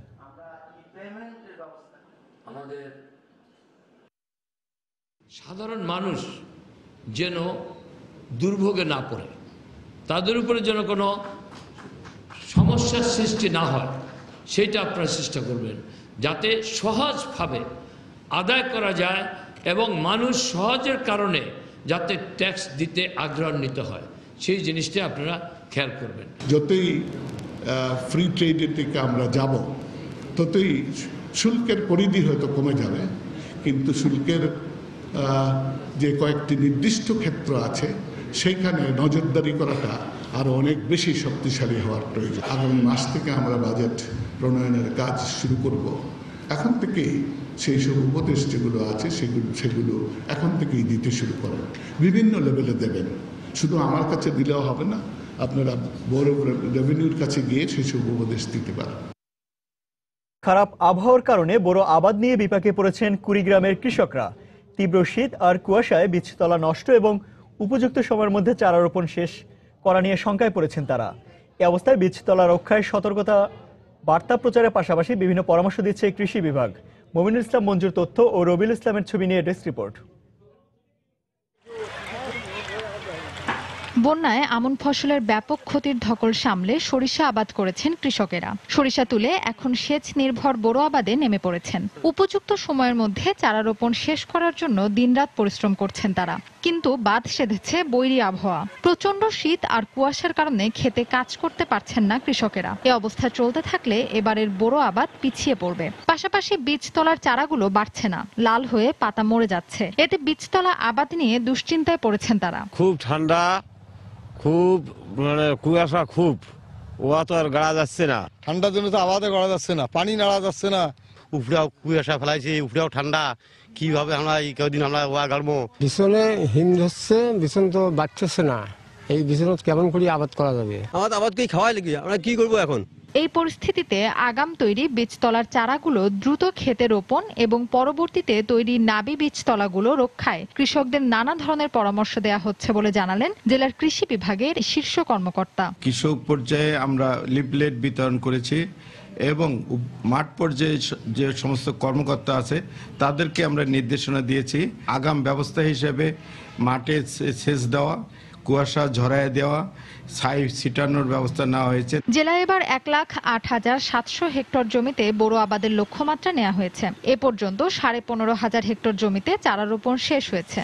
সাধারণ মানুষ যেন দুর্ভোগে না পড়ে, তাদের উপরে যেন কোনো সমস্যার সৃষ্টি না হয়, সেটা আপনারা চেষ্টা করবেন যাতে সহজভাবে আদায় করা যায় এবং মানুষ সহজের কারণে যাতে ট্যাক্স দিতে আগ্রহান্বিত হয়, সেই জিনিসটা আপনারা খেয়াল করবেন। যতই ফ্রি ট্রেডের দিকে আমরা যাব ততই শুল্কের পরিধি হয়তো কমে যাবে, কিন্তু শুল্কের যে কয়েকটি নির্দিষ্ট ক্ষেত্র আছে সেইখানে নজরদারি করাটা আরও অনেক বেশি শক্তিশালী হওয়ার প্রয়োজন। আগামী মাস থেকে আমরা বাজেট প্রণয়নের কাজ শুরু করব। এখন থেকেই সেই সব উপদেশ যেগুলো আছে সেগুলো এখন থেকেই দিতে শুরু করেন, বিভিন্ন লেভেলে দেবেন। শুধু আমার কাছে দিলেও হবে না, আপনারা বড় রেভিনিউর কাছে গিয়ে সেই সব উপদেশ দিতে পারেন। খারাপ আবহাওয়ার কারণে বড় আবাদ নিয়ে বিপাকে পড়েছেন কুড়িগ্রামের কৃষকরা। তীব্র শীত আর কুয়াশায় বীজতলা নষ্ট এবং উপযুক্ত সময়ের মধ্যে চারা রোপণ শেষ করা নিয়ে শঙ্কায় পড়েছেন তারা। এই অবস্থায় বীজতলা রক্ষায় সতর্কতা বার্তা প্রচারের পাশাপাশি বিভিন্ন পরামর্শ দিচ্ছে কৃষি বিভাগ। মমিনুল ইসলাম মঞ্জুর তথ্য ও রবিউল ইসলামের ছবি নিয়ে ডেস্ক রিপোর্ট। বন্যায় আমন ফসলের ব্যাপক ক্ষতির ধকল সামলে সরিষা আবাদ করেছেন কৃষকেরা। সরিষা তুলে এখন সেচ নির্ভর বোরো আবাদে নেমে পড়েছেন। উপযুক্ত সময়ের মধ্যে চারা রোপণ শেষ করার জন্য দিনরাত পরিশ্রম করছেন তারা, কিন্তু বাদ সেধেছে বৈরী আবহাওয়া। প্রচন্ড শীত আর কুয়াশার কারণে খেতে কাজ করতে পারছেন না কৃষকেরা। এ অবস্থা চলতে থাকলে এবারের বোরো আবাদ পিছিয়ে পড়বে। পাশাপাশি বীজতলার চারাগুলো বাড়ছে না, লাল হয়ে পাতা মরে যাচ্ছে। এতে বীজতলা আবাদ নিয়ে দুশ্চিন্তায় পড়েছেন তারা। খুব ঠান্ডা, খুব মানে কুয়াশা, খুব ওয়া তো আর গাড়া যাচ্ছে না। ঠান্ডার জন্য তো আবাদে গড়া যাচ্ছে না, পানি নাড়া যাচ্ছে না। উপরেও কুয়াশা ফেলাইছে, উপরেও ঠান্ডা, কিভাবে আমরা এই কদিন আমরা ওয়া গাড়বো। বিছনে হিম ধরছে, বিছন তো বাড়তেছে না। এই বিছনত কেমন করে আবাদ করা যাবে? আমাদের আবাদ কি খাওয়াই লাগি, আমরা কি করবো এখন? এই পরিস্থিতিতে আগাম তৈরি বীজতলার চারাগুলো দ্রুত খেতে রোপণ এবং পরবর্তীতে তৈরি নাবি বীজতলাগুলো রক্ষায় কৃষকদের নানা ধরনের পরামর্শ দেওয়া হচ্ছে বলে জানালেন জেলার কৃষি বিভাগের শীর্ষ কর্মকর্তা। কৃষক পর্যায়ে আমরা লিফলেট বিতরণ করেছি এবং মাঠ পর্যায়ে যে সমস্ত কর্মকর্তা আছে তাদেরকে আমরা নির্দেশনা দিয়েছি আগাম ব্যবস্থা হিসেবে মাঠে সেচ দেওয়া, কুয়াশা ঝরায় দেওয়া, ছাই ছিটানোর ব্যবস্থা নেওয়া হয়েছে। জেলায় এবার 1,08,700 হেক্টর জমিতে বোরো আবাদের লক্ষ্যমাত্রা নেওয়া হয়েছে। এ পর্যন্ত 15,500 হেক্টর জমিতে চারা রোপণ শেষ হয়েছে।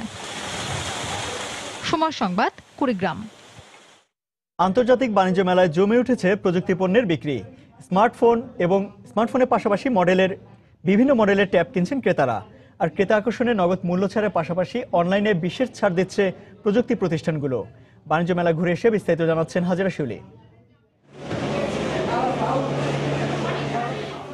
সময় সংবাদ, কুড়িগ্রাম। আন্তর্জাতিক বাণিজ্য মেলায় জমে উঠেছে প্রযুক্তি পণ্যের বিক্রি। স্মার্টফোনের পাশাপাশি বিভিন্ন মডেলের ট্যাব কিনছেন ক্রেতারা। আর ক্রেতা আকর্ষণে নগদ মূল্য ছাড়ের পাশাপাশি অনলাইনে বিশেষ ছাড় দিচ্ছে প্রযুক্তি প্রতিষ্ঠানগুলো। বাণিজ্য মেলা ঘুরে এসে বিস্তারিত জানাচ্ছেন হাজরা শিউলি।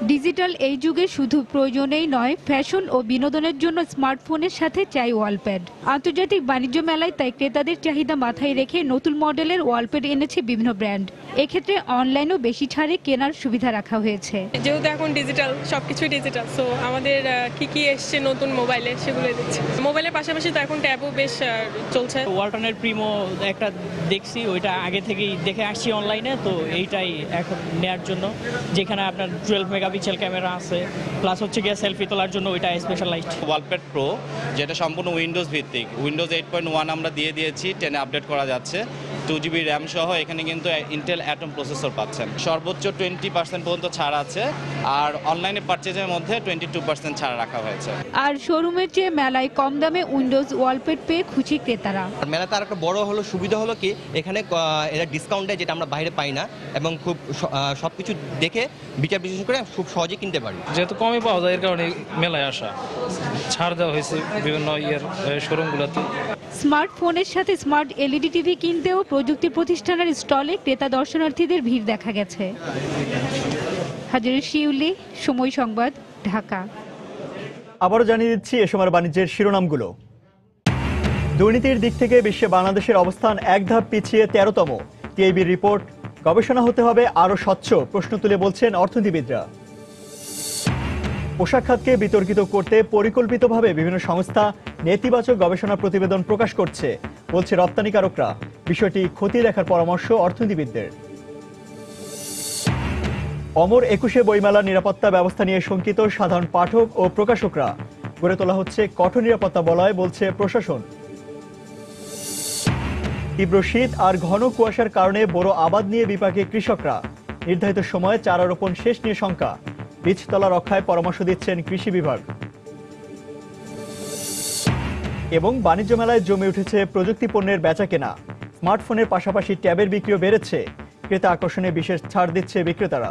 ডিজিটাল এই যুগে শুধু প্রয়োজনেই নয়, ফ্যাশন ও বিনোদনের জন্য স্মার্টফোনের সাথে চাই ওয়ালপ্যাড। আন্তর্জাতিক বাণিজ্য মেলায় তাই ক্রেতাদের চাহিদা মাথায় রেখে নতুন মডেলের ওয়ালপ্যাড এনেছে বিভিন্ন ব্র্যান্ড। এক্ষেত্রে অনলাইনেও বেশি ছাড়ে কেনার সুবিধা রাখা হয়েছে। যেহেতু এখন ডিজিটাল, সবকিছুই ডিজিটাল, সো আমাদের কি কি এসছে নতুন মোবাইলে সেগুলো দিচ্ছে। মোবাইলের পাশাপাশি তো এখন ট্যাবও বেশ চলছে। ওয়ালটনের প্রিমো একটা দেখছি, ওইটা আগে থেকেই দেখে আসছি অনলাইনে, তো এইটাই এখন নেয়ার জন্য, যেখানে আপনার 12 মেগাপিক্সেল ক্যামেরা আছে, প্লাস হচ্ছে গিয়ে সেলফি তোলার জন্য ওইটা স্পেশালাইজড। ওয়ালপ্যাড প্রো, যেটা সম্পূর্ণ উইন্ডোজ ভিত্তিক, উইন্ডোজ 8.1 আমরা দিয়ে দিয়েছি, 10 আপডেট করা যাচ্ছে। 2GB র্যাম সহ এখানে কিন্তু ইন্টেল অ্যাটম প্রসেসর পাচ্ছেন। সর্বোচ্চ 20% পর্যন্ত ছাড় আছে, আর অনলাইনে পারচেজের মধ্যে 22% ছাড় রাখা হয়েছে। আর শোরুমের চেয়ে মেলায় কম দামে উইন্ডোজ ওয়ালপ্যাড পেয়ে খুশি ক্রেতারা। মেলাতে আর একটা বড় হলো সুবিধা হলো কি, এখানে এটা ডিসকাউন্ট দেয়, যেটা আমরা বাইরে পাই না, এবং খুব সবকিছু দেখে বিচার বিশ্লেষণ করে খুব সহজে কিনতে পারি। যেহেতু কমে পাওয়া যায়, এর কারণে মেলায় আসা। ছাড় দেওয়া হয়েছে বিভিন্ন শোরুমগুলোতে। স্মার্টফোনের সাথে স্মার্ট এলইডি টিভি কিনতেও প্রযুক্তি প্রতিষ্ঠানের স্টলে ক্রেতা দর্শনার্থীদের ভিড় দেখা গেছে। হাজির শিউলি, সময় সংবাদ, ঢাকা। আবারও জানিয়ে দিচ্ছি এ সময়ের বাণিজ্যের শিরোনামগুলো। দুর্নীতির দিক থেকে বিশ্বে বাংলাদেশের অবস্থান এক ধাপ পিছিয়ে 13তম। টিআইবির রিপোর্ট, গবেষণা হতে হবে আরও স্বচ্ছ, প্রশ্ন তুলে বলছেন অর্থনীতিবিদরা। পোশাক খাতকে বিতর্কিত করতে পরিকল্পিতভাবে বিভিন্ন সংস্থা নেতিবাচক গবেষণা প্রতিবেদন প্রকাশ করছে, বলছে রপ্তানিকারকরা। বিষয়টি খতিয়ে দেখার পরামর্শ অর্থনীতিবিদদের। অমর 21 বইমেলার নিরাপত্তা ব্যবস্থা নিয়ে শঙ্কিত সাধারণ পাঠক ও প্রকাশকরা। গড়ে তোলা হচ্ছে কঠোর নিরাপত্তা বলয়, বলছে প্রশাসন। তীব্র শীত আর ঘন কুয়াশার কারণে বড় আবাদ নিয়ে বিপাকে কৃষকরা। নির্ধারিত সময়ে চারা রোপণ শেষ নিয়ে শঙ্কা। বীজতলা রক্ষায় পরামর্শ দিচ্ছেন কৃষি বিভাগ। এবং বাণিজ্য মেলায় জমে উঠেছে প্রযুক্তি পণ্যের বেচাকেনা। স্মার্টফোনের পাশাপাশি ট্যাবের বিক্রিও বেড়েছে। ক্রেতা আকর্ষণে বিশেষ ছাড় দিচ্ছে বিক্রেতারা।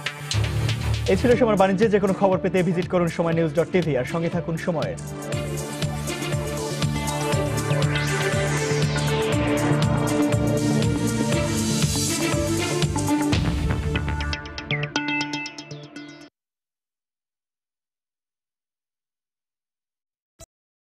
এই ছিল সময় বাণিজ্যে। যে কোনো খবর পেতে ভিজিট করুন সময়নিউজ.tv আর সঙ্গে থাকুন সময়ের।